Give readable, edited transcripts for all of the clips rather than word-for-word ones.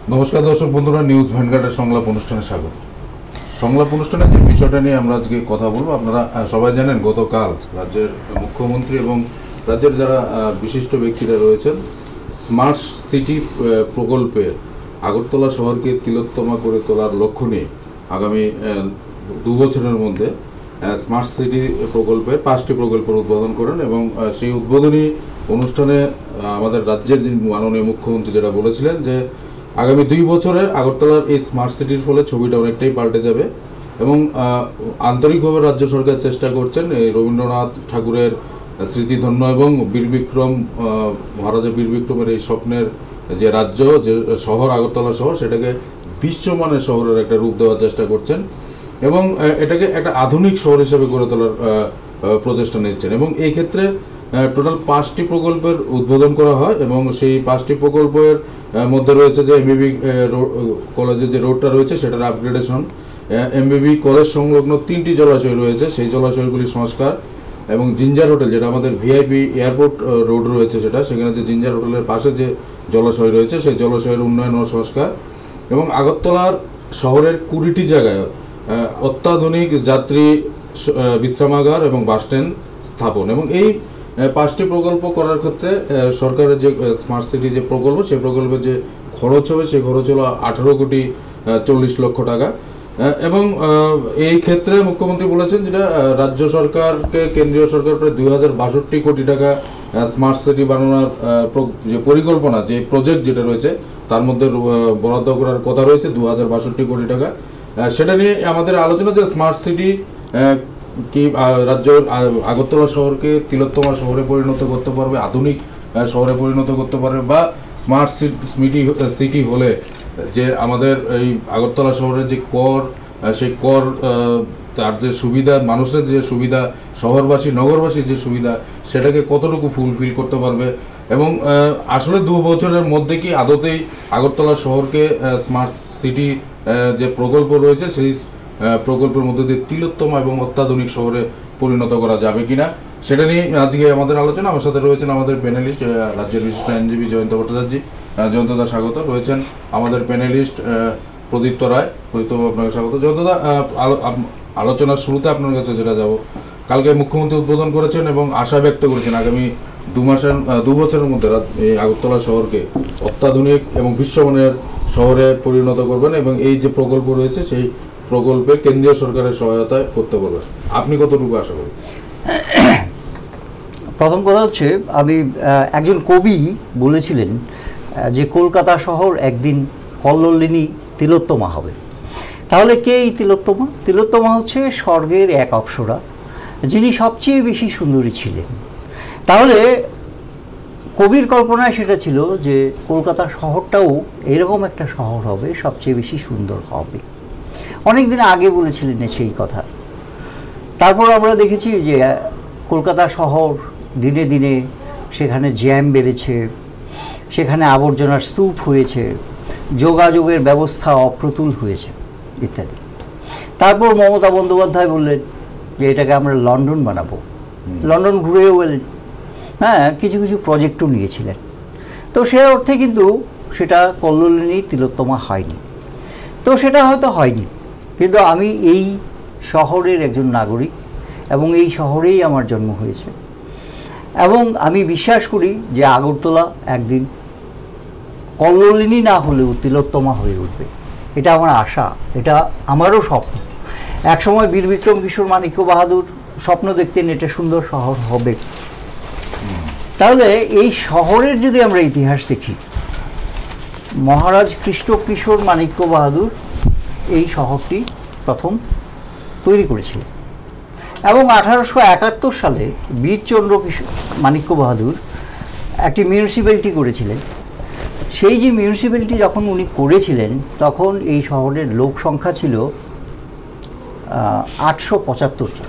নমস্কার দর্শক বন্ধুরা, নিউজ ভ্যানগার্ডের সংলাপ অনুষ্ঠানে স্বাগত। সংলাপ অনুষ্ঠানে যে বিষয়টা নিয়ে আমরা আজকে কথা বলবো, আপনারা সবাই জানেন গতকাল রাজ্যের মুখ্যমন্ত্রী এবং রাজ্যের যারা বিশিষ্ট ব্যক্তিরা রয়েছেন স্মার্ট সিটি প্রকল্পের আগরতলা শহরকে তিলোত্তমা করে তোলার লক্ষ্য নিয়ে আগামী 2 বছরের মধ্যে স্মার্ট সিটি প্রকল্পের 5টি প্রকল্পের উদ্বোধন করেন এবং সেই উদ্বোধনী অনুষ্ঠানে আমাদের রাজ্যের যিনি মাননীয় মুখ্যমন্ত্রী যেটা বলেছিলেন যে আগামী 2 বছরে আগরতলার এই স্মার্ট সিটির ফলে ছবিটা অনেকটাই পাল্টে যাবে এবং আন্তরিকভাবে রাজ্য সরকার চেষ্টা করছেন এই রবীন্দ্রনাথ ঠাকুরের স্মৃতিধন্য এবং বীরবিক্রম মহারাজা বীরবিক্রমের এই স্বপ্নের যে রাজ্য, যে শহর আগরতলা শহর, সেটাকে বিশ্বমানের শহরের একটা রূপ দেওয়ার চেষ্টা করছেন এবং এটাকে একটা আধুনিক শহর হিসেবে গড়ে তোলার প্রচেষ্টা নিচ্ছেন। এবং এই ক্ষেত্রে টোটাল 5টি প্রকল্পের উদ্বোধন করা হয় এবং সেই 5টি প্রকল্পের মধ্যে রয়েছে যে এমবিবি কলেজের যে রোডটা রয়েছে সেটার আপগ্রেডেশন, এমবিবি কলেজ সংলগ্ন 3টি জলাশয় রয়েছে সেই জলাশয়গুলির সংস্কার এবং জিঞ্জার হোটেল, যেটা আমাদের ভিআইপি এয়ারপোর্ট রোড রয়েছে সেখানে যে জিঞ্জার হোটেলের পাশে যে জলাশয় রয়েছে সেই জলাশয়ের উন্নয়ন ও সংস্কার এবং আগরতলার শহরের 20টি জায়গায় অত্যাধুনিক যাত্রী বিশ্রামাগার এবং বাসস্ট্যান্ড স্থাপন। এবং এই 5টি প্রকল্প করার ক্ষেত্রে সরকারের যে স্মার্ট সিটি যে প্রকল্প, সেই প্রকল্পের যে খরচ হবে সেই খরচ হলো 18,40,00,000 টাকা। এবং এই ক্ষেত্রে মুখ্যমন্ত্রী বলেছেন যেটা রাজ্য সরকারকে কেন্দ্রীয় সরকার প্রায় 2,062 কোটি টাকা স্মার্ট সিটি বানানোর যে পরিকল্পনা, যে প্রজেক্ট যেটা রয়েছে তার মধ্যে বরাদ্দ করার কথা রয়েছে 2,062 কোটি টাকা। সেটা নিয়ে আমাদের আলোচনা যে স্মার্ট সিটি কি রাজ্যের আগরতলা শহরকে তিলোত্তমা শহরে পরিণত করতে পারবে, আধুনিক শহরে পরিণত করতে পারবে, বা স্মার্ট সিটি হলে যে আমাদের এই আগরতলা শহরের যে কর, সেই কর তার যে সুবিধা, মানুষের যে সুবিধা, শহরবাসী নগরবাসীর যে সুবিধা, সেটাকে কতটুকু ফুলফিল করতে পারবে এবং আসলে 2 বছরের মধ্যে কি আদতেই আগরতলা শহরকে স্মার্ট সিটি যে প্রকল্প রয়েছে সেই প্রকল্পের মধ্যে দিয়ে তিলোত্তমা এবং অত্যাধুনিক শহরে পরিণত করা যাবে কিনা, সেটা নিয়ে আজকে আমাদের আলোচনা। আমার সাথে রয়েছেন আমাদের প্যানেলিস্ট রাজ্যের বিশিষ্ট আইনজীবী জয়ন্ত ভট্টাচার্য। জয়ন্তদা স্বাগত। রয়েছেন আমাদের প্যানেলিস্ট প্রদীপ্ত রায়। প্রদীপ্ত, আপনাকে স্বাগত। জয়ন্তদা, আলোচনার শুরুতে আপনার কাছে যেটা যাব, কালকে মুখ্যমন্ত্রী উদ্বোধন করেছেন এবং আশা ব্যক্ত করেছেন আগামী 2 বছরের মধ্যে এই আগরতলা শহরকে অত্যাধুনিক এবং বিশ্বমানের শহরে পরিণত করবেন এবং এই যে প্রকল্প রয়েছে সেই প্রকল্পে কেন্দ্রীয় সরকারের সহায়তায় করতে পারবেন। আপনি কতটুকু আশা করেন? প্রথম কথা হচ্ছে, আমি একজন কবি বলেছিলেন যে কলকাতা শহর একদিন কল্লোলিনী তিলোত্তমা হবে। তাহলে কে এই তিলোত্তমা? তিলোত্তমা হচ্ছে স্বর্গের এক অপ্সরা, যিনি সবচেয়ে বেশি সুন্দরী ছিলেন। তাহলে কবির কল্পনায় সেটা ছিল যে কলকাতা শহরটাও এরকম একটা শহর হবে, সবচেয়ে বেশি সুন্দর হবে। অনেক দিন আগে বলেছিলেন সেই কথা। তারপর আমরা দেখেছি যে কলকাতা শহর দিনে দিনে সেখানে জ্যাম বেড়েছে, সেখানে আবর্জনার স্তূপ হয়েছে, যোগাযোগের ব্যবস্থা অপ্রতুল হয়েছে ইত্যাদি। তারপর মমতা বন্দ্যোপাধ্যায় বললেন যে এটাকে আমরা লন্ডন বানাবো। লন্ডন ঘুরেও গেলেন, হ্যাঁ, কিছু কিছু প্রজেক্টও নিয়েছিলেন। তো সে অর্থে কিন্তু সেটা কল্লোলিনী তিলোত্তমা হয়নি। তো সেটা হয়তো হয়নি, কিন্তু আমি এই শহরের একজন নাগরিক এবং এই শহরেই আমার জন্ম হয়েছে এবং আমি বিশ্বাস করি যে আগরতলা একদিন কল্লোলিনী না হলেও তিলোত্তমা হয়ে উঠবে। এটা আমার আশা, এটা আমারও স্বপ্ন। একসময় বীরবিক্রম কিশোর মাণিক্য বাহাদুর স্বপ্ন দেখতেন এটা সুন্দর শহর হবে। তাহলে এই শহরের যদি আমরা ইতিহাস দেখি, মহারাজ কৃষ্ণ কিশোর মাণিক্য বাহাদুর এই শহরটি প্রথম তৈরি করেছিলেন এবং 1871 সালে বীরচন্দ্র কিশোর মাণিক্য বাহাদুর একটি মিউনিসিপ্যালিটি করেছিলেন। সেই যে মিউনিসিপ্যালিটি যখন উনি করেছিলেন তখন এই শহরের লোক সংখ্যা ছিল 875 জন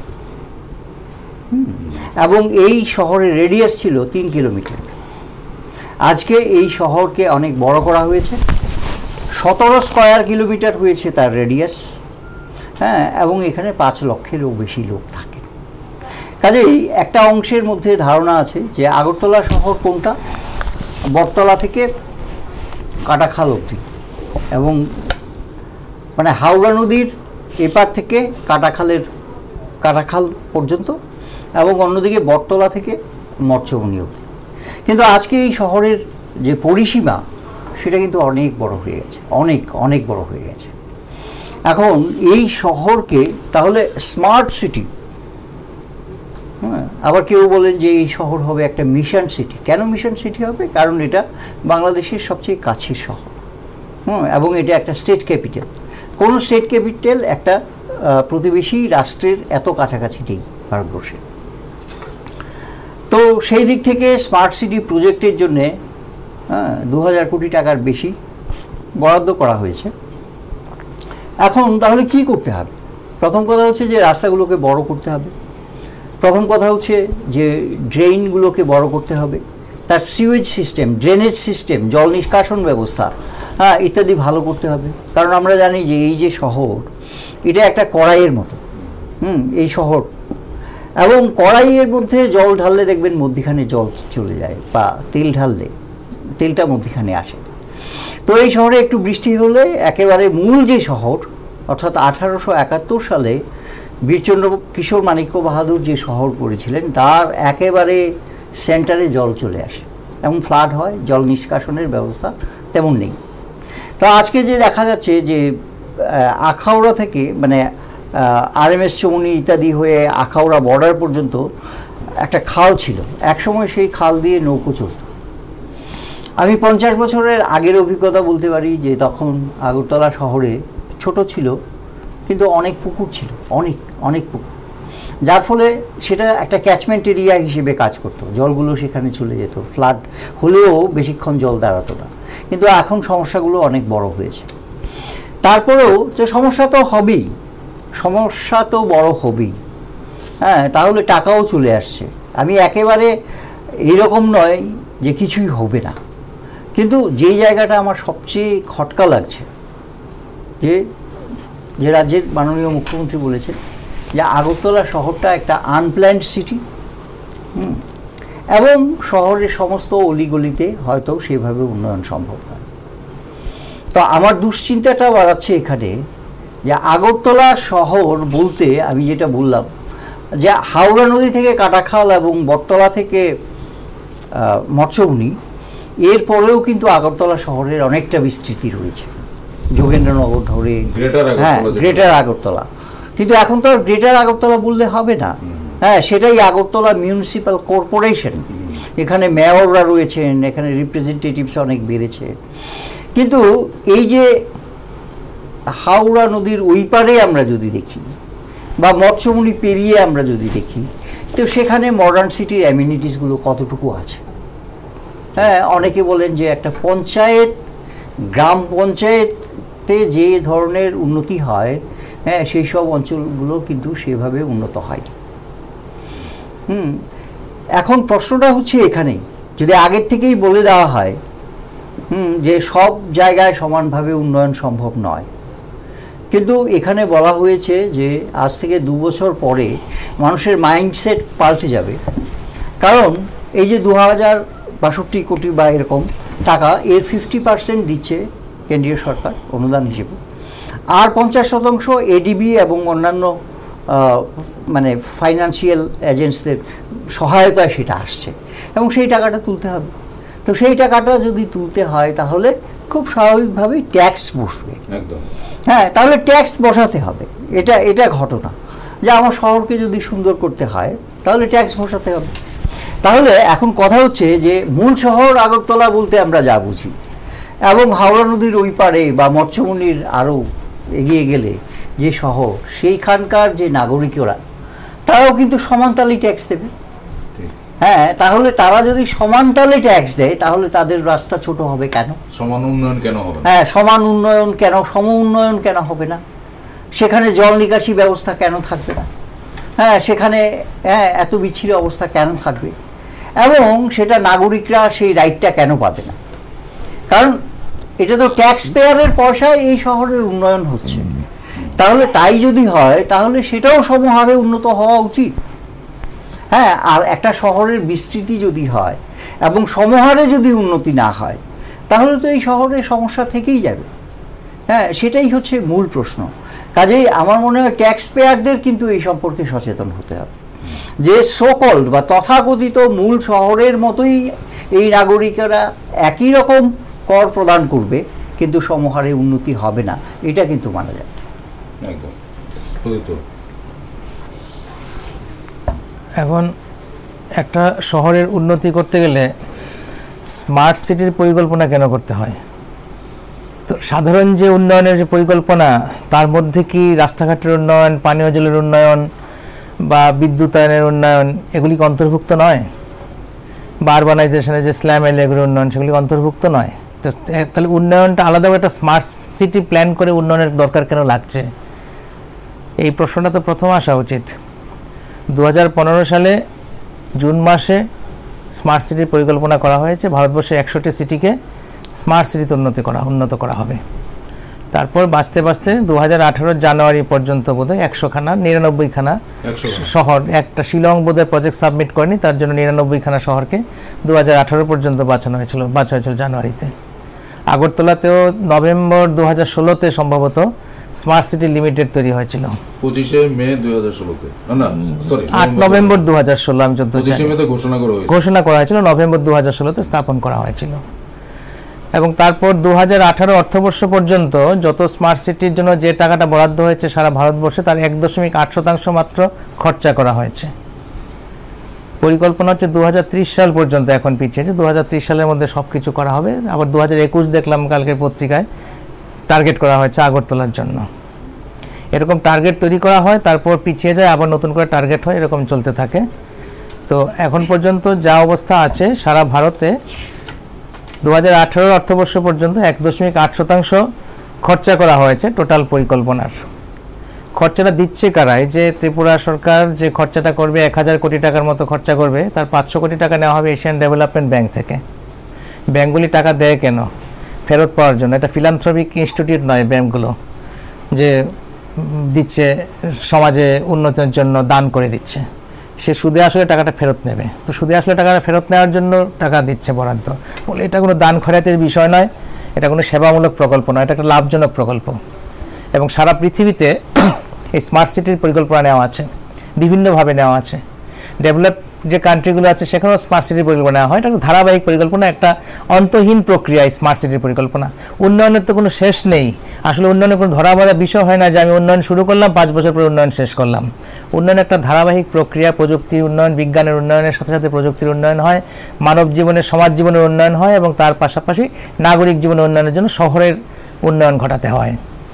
এবং এই শহরের রেডিয়াস ছিল 3 কিলোমিটার। আজকে এই শহরকে অনেক বড় করা হয়েছে, 17 স্কয়ার কিলোমিটার হয়েছে তার রেডিয়াস, হ্যাঁ, এবং এখানে 5 লক্ষেরও বেশি লোক থাকে। কাজেই একটা অংশের মধ্যে ধারণা আছে যে আগরতলা শহর কোনটা, বটতলা থেকে কাটাখাল অবধি এবং মানে হাওড়া নদীর এপার থেকে কাটাখাল পর্যন্ত, এবং অন্যদিকে বটতলা থেকে মৎস্যবনী অবধি। কিন্তু আজকে এই শহরের যে পরিসীমা সেটা কিন্তু অনেক বড় হয়ে গেছে, অনেক বড় হয়ে গেছে। এখন এই শহরকে তাহলে স্মার্ট সিটি, হ্যাঁ, আবার কেউ বলেন যে এই শহর হবে একটা মিশন সিটি। কেন মিশন সিটি হবে? কারণ এটা বাংলাদেশের সবচেয়ে কাছের শহর, এবং এটা একটা স্টেট ক্যাপিটাল। কোনো স্টেট ক্যাপিটাল একটা প্রতিবেশী রাষ্ট্রের এত কাছাকাছি নেই ভারতবর্ষে। তো সেই দিক থেকে স্মার্ট সিটি প্রজেক্টের জন্যে 2000 কোটি টাকার বেশি বরাদ্দ করা হয়েছে। এখন তাহলে কি করতে হবে? প্রথম কথা হচ্ছে যে রাস্তাগুলোকে বড় করতে হবে। প্রথম কথা হচ্ছে যে ড্রেইনগুলোকে বড় করতে হবে, তার সিউয়েজ সিস্টেম, ড্রেনেজ সিস্টেম, জল নিষ্কাশন ব্যবস্থা ইত্যাদি ভালো করতে হবে। কারণ আমরা জানি যে এই যে শহর, এটা একটা কড়াইয়ের মতো, এই শহর, এবং কড়াইয়ের মধ্যে জল ঢাললে দেখবেন মধ্যিখানে জল চলে যায়, বা তেল ঢাললে তেলটা মধ্যিখানে আসে। তো এই শহরে একটু বৃষ্টি হলে একেবারে মূল যে শহর, অর্থাৎ 1871 সালে বীরচন্দ্র কিশোর মাণিক্য বাহাদুর যে শহর করেছিলেন, তার একেবারে সেন্টারে জল চলে আসে এবং ফ্লাড হয়, জল নিষ্কাশনের ব্যবস্থা তেমন নেই। তো আজকে যে দেখা যাচ্ছে যে আখাউড়া থেকে মানে RMS চৌমুহনী ইত্যাদি হয়ে আখাউড়া বর্ডার পর্যন্ত একটা খাল ছিল, একসময় সেই খাল দিয়ে নৌকো চলত। আমি 50 বছরের আগের অভিজ্ঞতা বলতে পারি যে তখন আগরতলা শহরে ছোট ছিল, কিন্তু অনেক পুকুর ছিল, অনেক পুকুর, যার ফলে সেটা একটা ক্যাচমেন্ট এরিয়া হিসেবে কাজ করতো। জলগুলো সেখানে চলে যেত, ফ্লাড হলেও বেশিক্ষণ জল দাঁড়াতো না। কিন্তু এখন সমস্যাগুলো অনেক বড় হয়েছে। তারপরেও যে সমস্যা তো হবেই, সমস্যা তো বড় হবেই, হ্যাঁ, তাহলে টাকাও চলে আসছে। আমি একেবারে এইরকম নয় যে কিছুই হবে না, কিন্তু যেই জায়গাটা আমার সবচেয়ে খটকা লাগছে যে রাজ্যের মাননীয় মুখ্যমন্ত্রী বলেছেন যে আগরতলা শহরটা একটা আনপ্ল্যান্ড সিটি, এবং শহরের সমস্ত অলিগলিতে হয়তো সেভাবে উন্নয়ন সম্ভব নয়। তো আমার দুশ্চিন্তাটা বাড়াচ্ছে এখানে যে আগরতলা শহর বলতে আমি যেটা বললাম যে হাওড়া নদী থেকে কাটাখাল এবং বটতলা থেকে মৎস্যবনী, এরপরেও কিন্তু আগরতলা শহরের অনেকটা বিস্তৃতি রয়েছে, যোগেন্দ্রনগর ধরে গ্রেটার আগরতলা। কিন্তু এখন তো আর গ্রেটার আগরতলা বললে হবে না, হ্যাঁ, সেটাই আগরতলা মিউনিসিপ্যাল কর্পোরেশন। এখানে মেয়ররা রয়েছেন, এখানে রিপ্রেজেন্টেটিভস অনেক বেড়েছে। কিন্তু এই যে হাওড়া নদীর ওই পারে আমরা যদি দেখি, বা মৎস্যবনী পেরিয়ে আমরা যদি দেখি, তো সেখানে মডার্ন সিটির অ্যামিনিটিসগুলো কতটুকু আছে? হ্যাঁ, অনেকে বলেন যে একটা পঞ্চায়েত, গ্রাম পঞ্চায়েতে যে ধরনের উন্নতি হয়, হ্যাঁ, সেই সব অঞ্চলগুলো কিন্তু সেভাবে উন্নত হয়। এখন প্রশ্নটা হচ্ছে এখানেই, যদি আগের থেকেই বলে দেওয়া হয় যে সব জায়গায় সমানভাবে উন্নয়ন সম্ভব নয়, কিন্তু এখানে বলা হয়েছে যে আজ থেকে 2 বছর পরে মানুষের মাইন্ডসেট পাল্টে যাবে। কারণ এই যে 2062 কোটি বা এরকম টাকা, এর 50% দিচ্ছে কেন্দ্রীয় সরকার অনুদান হিসেবে, আর 50% এডিবি এবং অন্যান্য মানে ফাইন্যান্সিয়াল এজেন্টসদের সহায়তায় সেটা আসছে, এবং সেই টাকাটা তুলতে হবে। তো সেই টাকাটা যদি তুলতে হয় তাহলে খুব স্বাভাবিকভাবেই ট্যাক্স বসবে, হ্যাঁ, তাহলে ট্যাক্স বসাতে হবে। এটা ঘটনা যে আমার শহরকে যদি সুন্দর করতে হয় তাহলে ট্যাক্স বসাতে হবে। তাহলে এখন কথা হচ্ছে যে মূল শহর আগরতলা বলতে আমরা যা বুঝি, এবং হাওড়া নদীর ওই পারে বা মৎস্যবনীর আরও এগিয়ে গেলে যে শহর, সেইখানকার যে নাগরিকরা তারাও কিন্তু সমানতালে ট্যাক্স দেবে। হ্যাঁ, তাহলে তারা যদি সমানতালে ট্যাক্স দেয় তাহলে তাদের রাস্তা ছোট হবে কেন? সমান উন্নয়ন কেন হবে? হ্যাঁ, সমান উন্নয়ন কেন, সম উন্নয়ন কেন হবে না? সেখানে জল নিকাশি ব্যবস্থা কেন থাকবে না? হ্যাঁ, সেখানে এত বিচ্ছিন্ন অবস্থা কেন থাকবে? এবং সেটা নাগরিকরা সেই রাইটটা কেন পাবে না? কারণ এটা তো ট্যাক্স পেয়ারের পয়সায় এই শহরের উন্নয়ন হচ্ছে। তাহলে তাই যদি হয় তাহলে সেটাও সমহারে উন্নত হওয়া উচিত। হ্যাঁ, আর একটা শহরের বিস্তৃতি যদি হয় এবং সমহারে যদি উন্নতি না হয় তাহলে তো এই শহরের সমস্যা থেকেই যাবে। হ্যাঁ, সেটাই হচ্ছে মূল প্রশ্ন। কাজেই আমার মনে হয় ট্যাক্স পেয়ারদের কিন্তু এই সম্পর্কে সচেতন হতে হবে যে সোকল্ড বা তথাকথিত মূল শহরের মতোই এই নাগরিকেরা একই রকম কর প্রদান করবে, কিন্তু সমহারে উন্নতি হবে না, এটা কিন্তু মানা যায়। একদম। এখন একটা শহরের উন্নতি করতে গেলে স্মার্ট সিটির পরিকল্পনা কেন করতে হয়? তো সাধারণ যে উন্নয়নের যে পরিকল্পনা, তার মধ্যে কি রাস্তাঘাটের উন্নয়ন, পানীয় জলের উন্নয়ন বা বিদ্যুতায়নের উন্নয়ন এগুলি কি অন্তর্ভুক্ত নয়? বা আরবানাইজেশনের যে স্ল্যাম এরিয়াগুলোর উন্নয়ন সেগুলি অন্তর্ভুক্ত নয়? তো তাহলে উন্নয়নটা আলাদা একটা স্মার্ট সিটি প্ল্যান করে উন্নয়নের দরকার কেন লাগছে? এই প্রশ্নটা তো প্রথম আসা উচিত। 2015 সালে জুন মাসে স্মার্ট সিটির পরিকল্পনা করা হয়েছে। ভারতবর্ষে 100টি সিটিকে স্মার্ট সিটিতে উন্নত করা হবে। তারপর বাঁচতে বাঁচতে 2018 জানুয়ারি পর্যন্ত বোধহয় 100খানা 99খানা শহর, একটা শিলং বোধহয় প্রজেক্ট সাবমিট করেনি, তার জন্য 99খানা শহরকে 2018 পর্যন্ত বাঁচা হয়েছিল জানুয়ারিতে। আগরতলাতেও নভেম্বর 2016-তে সম্ভবত স্মার্ট সিটি লিমিটেড তৈরি হয়েছিল। 25 মে 2016-তে, না সরি 8 নভেম্বর 2016, আমি 25 মেতে ঘোষণা করা হয়েছিল, নভেম্বর 2016-তে স্থাপন করা হয়েছিল। এবং তারপর 2018 অর্থবর্ষ পর্যন্ত যত স্মার্ট সিটির জন্য যে টাকাটা বরাদ্দ হয়েছে সারা ভারতবর্ষে, তার 1.8% মাত্র খরচা করা হয়েছে। পরিকল্পনা হচ্ছে 2030 সাল পর্যন্ত এখন পিছিয়েছে, 2030 সালের মধ্যে সব কিছু করা হবে। আবার 2021 দেখলাম কালকের পত্রিকায় টার্গেট করা হয়েছে আগরতলার জন্য। এরকম টার্গেট তৈরি করা হয়, তারপর পিছিয়ে যায়, আবার নতুন করে টার্গেট হয়, এরকম চলতে থাকে। তো এখন পর্যন্ত যা অবস্থা আছে সারা ভারতে 2018 অর্থবর্ষ পর্যন্ত 1.8% খরচা করা হয়েছে টোটাল পরিকল্পনার। খরচাটা দিচ্ছে কারা? এই যে ত্রিপুরা সরকার যে খরচাটা করবে 1000 কোটি টাকার মতো খরচা করবে, তার 500 কোটি টাকা নেওয়া হবে এশিয়ান ডেভেলপমেন্ট ব্যাংক থেকে। ব্যাংকগুলি টাকা দেয় কেন? ফেরত পাওয়ার জন্য। এটা ফিলান্থ্রপিক ইনস্টিটিউট নয় ব্যাংকগুলো যে দিচ্ছে সমাজে উন্নতির জন্য দান করে দিচ্ছে, সে সুদে আসলে টাকাটা ফেরত নেবে। তো সুদে আসলে টাকাটা ফেরত নেওয়ার জন্য টাকা দিচ্ছে বরাদ্দ বলে, এটা কোনো দান খয়রাতির বিষয় নয়, এটা কোনো সেবামূলক প্রকল্প নয়, এটা একটা লাভজনক প্রকল্প। এবং সারা পৃথিবীতে এই স্মার্ট সিটির পরিকল্পনা নেওয়া আছে, বিভিন্নভাবে নেওয়া আছে। ডেভেলপ যে কান্ট্রিগুলো আছে সেখানেও স্মার্ট সিটির পরিকল্পনা নেওয়া হয়। এটা একটা ধারাবাহিক পরিকল্পনা, একটা অন্তহীন প্রক্রিয়া স্মার্ট সিটির পরিকল্পনা। উন্নয়নের তো কোনো শেষ নেই। আসলে উন্নয়নের কোনো ধরাবাঁধা বিষয় হয় না যে আমি উন্নয়ন শুরু করলাম 5 বছর পরে উন্নয়ন শেষ করলাম। উন্নয়ন একটা ধারাবাহিক প্রক্রিয়া। প্রযুক্তির উন্নয়ন, বিজ্ঞানের উন্নয়নের সাথে সাথে প্রযুক্তির উন্নয়ন হয়, মানব জীবনের, সমাজ জীবনের উন্নয়ন হয়, এবং তার পাশাপাশি নাগরিক জীবনের উন্নয়নের জন্য শহরের উন্নয়ন ঘটাতে হয়।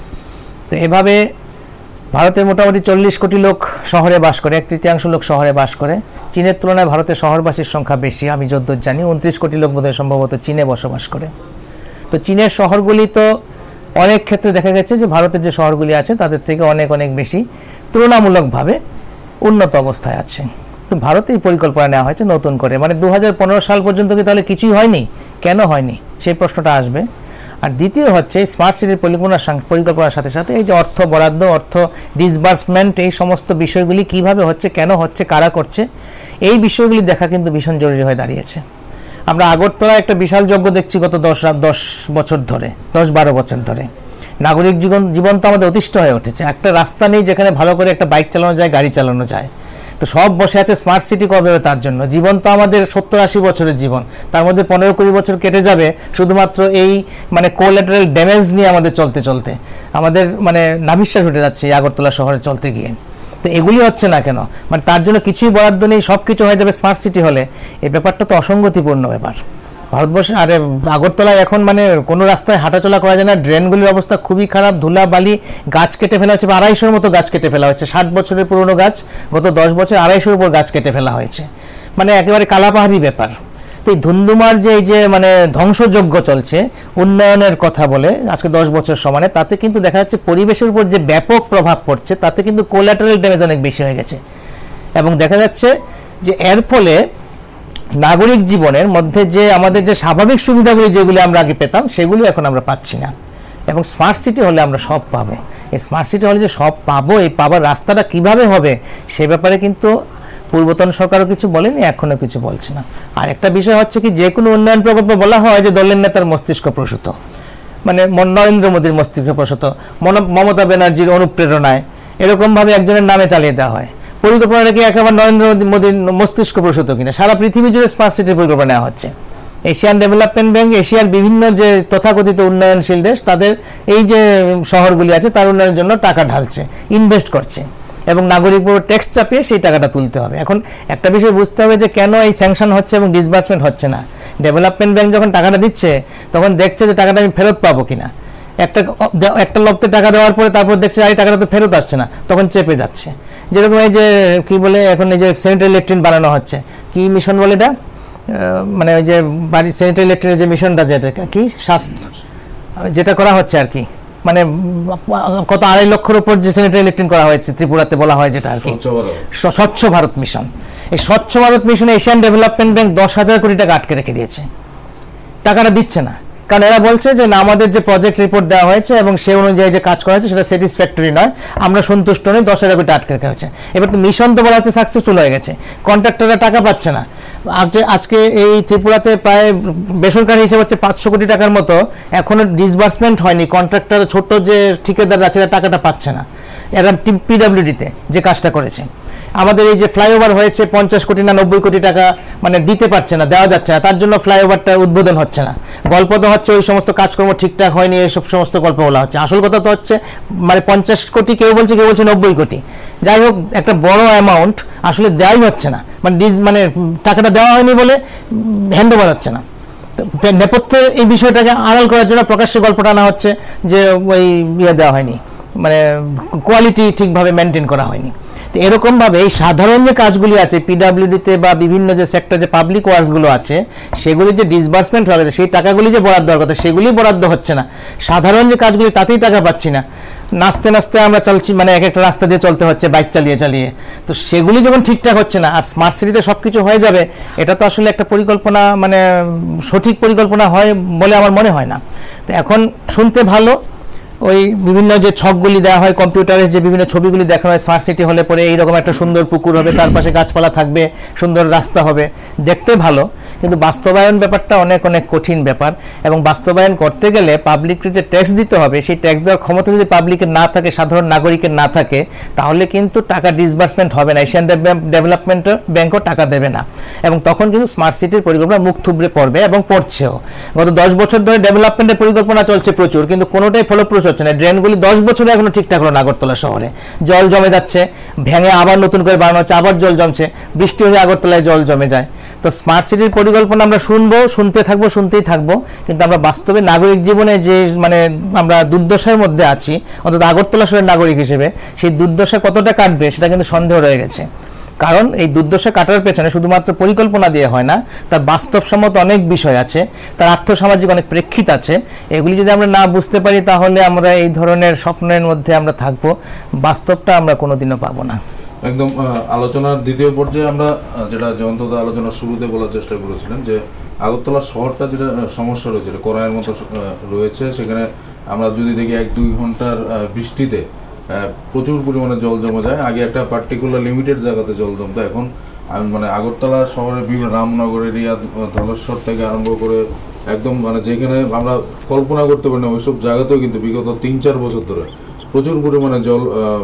তো এভাবে ভারতের মোটামুটি 40 কোটি লোক শহরে বাস করে, 1/3 লোক শহরে বাস করে। চীনের তুলনায় ভারতের শহরবাসীর সংখ্যা বেশি, আমি যতদূর জানি 29 কোটি লোক বোধহয় সম্ভবত চীনে বসবাস করে। তো চীনের শহরগুলি তো অনেক ক্ষেত্রে দেখা গেছে যে ভারতের যে শহরগুলি আছে তাদের থেকে অনেক অনেক বেশি তুলনামূলকভাবে উন্নত অবস্থায় আছে। তো ভারতে এই পরিকল্পনা নেওয়া হয়েছে নতুন করে, মানে 2015 সাল পর্যন্ত কি তাহলে কিছুই হয়নি? কেন হয়নি সেই প্রশ্নটা আসবে। আর দ্বিতীয় হচ্ছে স্মার্ট সিটির পরিকল্পনার সাথে সাথে এই যে অর্থ বরাদ্দ, অর্থ ডিসবার্সমেন্ট, এই সমস্ত বিষয়গুলি কিভাবে হচ্ছে, কেন হচ্ছে, কারা করছে, এই বিষয়গুলি দেখা কিন্তু ভীষণ জরুরি হয়ে দাঁড়িয়েছে। আমরা আগরতলায় একটা বিশাল যজ্ঞ দেখছি গত 10 বছর ধরে, 10-12 বছর ধরে। নাগরিক জীবন তো আমাদের অতিষ্ঠ হয়ে উঠেছে। একটা রাস্তা নেই যেখানে ভালো করে একটা বাইক চালানো যায়, গাড়ি চালানো যায়। তো সব বসে আছে স্মার্ট সিটি কবে হবে তার জন্য। জীবন তো আমাদের 70-80 বছরের জীবন, তার মধ্যে 15-20 বছর কেটে যাবে শুধুমাত্র এই মানে কোল্যাটারাল ড্যামেজ নিয়ে আমাদের চলতে চলতে আমাদের মানে নাভিশ্বাস উঠে যাচ্ছে এই আগরতলা শহরে চলতে গিয়ে। তো এগুলি হচ্ছে না কেন? মানে তার জন্য কিছুই বরাদ্দ নেই, সব কিছু হয়ে যাবে স্মার্ট সিটি হলে। এই ব্যাপারটা তো অসঙ্গতিপূর্ণ ব্যাপার। ভারতবর্ষে আরে আগরতলায় এখন মানে কোনো রাস্তায় হাঁটাচলা করা যায় না, ড্রেনগুলির অবস্থা খুবই খারাপ, ধুলা বালি, গাছ কেটে ফেলা হয়েছে, 250-র মতো গাছ কেটে ফেলা হয়েছে। 60 বছরের পুরনো গাছ, গত 10 বছর 250-র উপর গাছ কেটে ফেলা হয়েছে, মানে একেবারে কালাপাহাড়ি ব্যাপার। তো এই ধুন্ধুমার যে এই যে মানে ধ্বংসযজ্ঞ চলছে উন্নয়নের কথা বলে আজকে 10 বছর সমানে, তাতে কিন্তু দেখা যাচ্ছে পরিবেশের উপর যে ব্যাপক প্রভাব পড়ছে তাতে কিন্তু কোল্যাটারাল ড্যামেজ অনেক বেশি হয়ে গেছে। এবং দেখা যাচ্ছে যে এর ফলে নাগরিক জীবনের মধ্যে যে আমাদের যে স্বাভাবিক সুবিধাগুলি যেগুলি আমরা আগে পেতাম সেগুলি এখন আমরা পাচ্ছি না। এবং স্মার্ট সিটি হলে আমরা সব পাবো। এই স্মার্ট সিটি হলে যে সব পাবো, এই পাবার রাস্তাটা কিভাবে হবে সে ব্যাপারে কিন্তু পূর্বতন সরকারও কিছু বলেনি, এখনও কিছু বলছে না। আর একটা বিষয় হচ্ছে কি, যে কোনো উন্নয়ন প্রকল্প বলা হয় যে দলের নেতার মস্তিষ্ক প্রসূত। মানে নরেন্দ্র মোদীর মস্তিষ্কপ্রসূত, মমতা ব্যানার্জির অনুপ্রেরণায় এরকমভাবে একজনের নামে চালিয়ে দেওয়া হয়। পরিকল্পনাটা কি একেবারে নরেন্দ্র মোদীর মস্তিষ্কপ্রসূত কিনা? সারা পৃথিবী জুড়ে স্মার্ট সিটির পরিকল্পনা নেওয়া হচ্ছে। এশিয়ান ডেভেলপমেন্ট ব্যাংক, এশিয়ার বিভিন্ন যে তথাকথিত উন্নয়নশীল দেশ, তাদের এই যে শহরগুলি আছে তার উন্নয়নের জন্য টাকা ঢালছে, ইনভেস্ট করছে, এবং নাগরিক উপর ট্যাক্স চাপিয়ে সেই টাকাটা তুলতে হবে। এখন একটা বিষয় বুঝতে হবে যে কেন এই স্যাংশন হচ্ছে এবং ডিসবার্সমেন্ট হচ্ছে না। ডেভেলপমেন্ট ব্যাংক যখন টাকাটা দিচ্ছে তখন দেখছে যে টাকাটা আমি ফেরত পাবো কিনা। একটা লপ্তে টাকা দেওয়ার পরে তারপর দেখছে এই টাকাটা তো ফেরত আসছে না, তখন চেপে যাচ্ছে। যেরকম এই যে কি বলে এখন এই যে স্যানিটারি ল্যাট্রিন বানানো হচ্ছে, কি মিশন বলে এটা, মানে ওই যে বাড়ি স্যানিটারি ল্যাট্রিনের যে মিশনটা, যেটা কি স্বাস্থ্য যেটা করা হচ্ছে আর কি, মানে কত 2.5 লক্ষের উপর যে স্যানিটারি ল্যাট্রিন করা হয়েছে ত্রিপুরাতে বলা হয়, যেটা আর কি স্বচ্ছ ভারত মিশন। এই স্বচ্ছ ভারত মিশনে এশিয়ান ডেভেলপমেন্ট ব্যাংক 10,000 কোটি টাকা আটকে রেখে দিয়েছে, টাকাটা দিচ্ছে না। কারণ এরা বলছে যে না, আমাদের যে প্রজেক্ট রিপোর্ট দেওয়া হয়েছে এবং সে অনুযায়ী যে কাজ করা হয়েছে সেটা স্যাটিসফ্যাক্টরি নয়, আমরা সন্তুষ্ট নই, 10,000 কোটি আটকে রাখা হয়েছে। এবার তো মিশন তো বলা হচ্ছে সাকসেসফুল হয়ে গেছে, কন্ট্রাক্টররা টাকা পাচ্ছে না। আজকে এই ত্রিপুরাতে প্রায় বেসরকারি হিসেবে হচ্ছে 500 কোটি টাকার মতো এখনো ডিসবার্সমেন্ট হয়নি। কন্ট্রাক্টর ছোট যে ঠিকাদার আছে এরা টাকাটা পাচ্ছে না, এরা পিডব্লিউডিতে যে কাজটা করেছে। আমাদের এই যে ফ্লাইওভার হয়েছে 50 কোটি না 90 কোটি টাকা মানে দিতে পারছে না, দেওয়া যাচ্ছে না, তার জন্য ফ্লাইওভারটা উদ্বোধন হচ্ছে না। গল্প তো হচ্ছে ওই সমস্ত কাজকর্ম ঠিকঠাক হয়নি, এইসব সমস্ত গল্প বলা হচ্ছে। আসল কথা তো হচ্ছে মানে 50 কোটি কেউ বলছে 90 কোটি। যাই হোক, একটা বড় অ্যামাউন্ট আসলে দেওয়াই হচ্ছে না, মানে টাকাটা দেওয়া হয়নি বলে হ্যান্ড ওভার হচ্ছে না। নেপথ্যের এই বিষয়টাকে আড়াল করার জন্য প্রকাশ্যে গল্পটা আনা হচ্ছে যে ওই দেওয়া হয়নি, মানে কোয়ালিটি ঠিকভাবে মেনটেন করা হয়নি। তো এরকমভাবে এই সাধারণ যে কাজগুলি আছে পিডব্লিউডিতে বা বিভিন্ন যে সেক্টর যে পাবলিক ওয়ার্কসগুলো আছে সেগুলি যে ডিসবার্সমেন্ট হয়ে গেছে, সেই টাকাগুলি যে বরাদ্দ হওয়ার কথা সেগুলি বরাদ্দ হচ্ছে না। সাধারণ যে কাজগুলি তাতেই টাকা পাচ্ছি না। নাচতে নাচতে আমরা চলছি, মানে এক একটা রাস্তা দিয়ে চলতে হচ্ছে বাইক চালিয়ে চালিয়ে। তো সেগুলি যখন ঠিকঠাক হচ্ছে না আর স্মার্ট সিটিতে সব কিছু হয়ে যাবে, এটা তো আসলে একটা পরিকল্পনা মানে সঠিক পরিকল্পনা হয় বলে আমার মনে হয় না। তো এখন শুনতে ভালো, ওই বিভিন্ন যে ছকগুলি দেওয়া হয় কম্পিউটারে, যে বিভিন্ন ছবিগুলি দেখানো হয় স্মার্ট সিটি হলে পরে এইরকম একটা সুন্দর পুকুর হবে, তার পাশে গাছপালা থাকবে, সুন্দর রাস্তা হবে, দেখতে ভালো, কিন্তু বাস্তবায়ন ব্যাপারটা অনেক কঠিন ব্যাপার। এবং বাস্তবায়ন করতে গেলে পাবলিককে যে ট্যাক্স দিতে হবে, সেই ট্যাক্স দেওয়ার ক্ষমতা যদি পাবলিকের না থাকে, সাধারণ নাগরিকের না থাকে, তাহলে কিন্তু টাকা ডিসবার্সমেন্ট হবে না, এশিয়ান ডেভেলপমেন্ট ব্যাংকও টাকা দেবে না। এবং তখন কিন্তু স্মার্ট সিটির পরিকল্পনা মুখ থুবড়ে পড়বে এবং পড়ছেও। গত 10 বছর ধরে ডেভেলপমেন্টের পরিকল্পনা চলছে প্রচুর, কিন্তু কোনোটাই ফলপ্রসূ হচ্ছে না। ড্রেনগুলি 10 বছরে এখনো ঠিকঠাক হলো না। আগরতলা শহরে জল জমে যাচ্ছে, ভেঙে আবার নতুন করে বানানো হচ্ছে, আবার জল জমছে, বৃষ্টি হলে আগরতলায় জল জমে যায়। তো স্মার্ট সিটির পরিকল্পনা আমরা শুনতেই থাকবো, কিন্তু আমরা বাস্তবে নাগরিক জীবনে যে মানে আমরা দুর্দশার মধ্যে আছি, অন্তত আগরতলা শহরের নাগরিক হিসেবে সেই দুর্দশা কতটা কাটবে সেটা কিন্তু সন্দেহ রয়ে গেছে। কারণ এই দুর্দশা কাটার পেছনে শুধুমাত্র পরিকল্পনা দিয়ে হয় না, তার বাস্তবসম্মত অনেক বিষয় আছে, তার আর্থসামাজিক অনেক প্রেক্ষিত আছে। এগুলি যদি আমরা না বুঝতে পারি তাহলে আমরা এই ধরনের স্বপ্নের মধ্যে আমরা থাকবো, বাস্তবটা আমরা কোনোদিনও পাবো না। একদম আলোচনার দ্বিতীয় পর্যায়ে আমরা যেটা জয়ন্তদা আলোচনার শুরুতে বলার চেষ্টা করেছিলেন যে আগরতলা শহরটা যেটা সমস্যা রয়েছে, কড়াইয়ের মতো রয়েছে, সেখানে আমরা যদি দেখি 1-2 ঘন্টার বৃষ্টিতে প্রচুর পরিমাণে জল জমা যায়। আগে একটা পার্টিকুলার লিমিটেড জায়গাতে জল জমতো, এখন মানে আগরতলা শহরের বিভিন্ন রামনগর এরিয়া, ধলেশ্বর থেকে আরম্ভ করে একদম মানে যেখানে আমরা কল্পনা করতে পারি না ওইসব জায়গাতেও কিন্তু বিগত 3-4 বছর ধরে প্রচুর পরিমাণে জল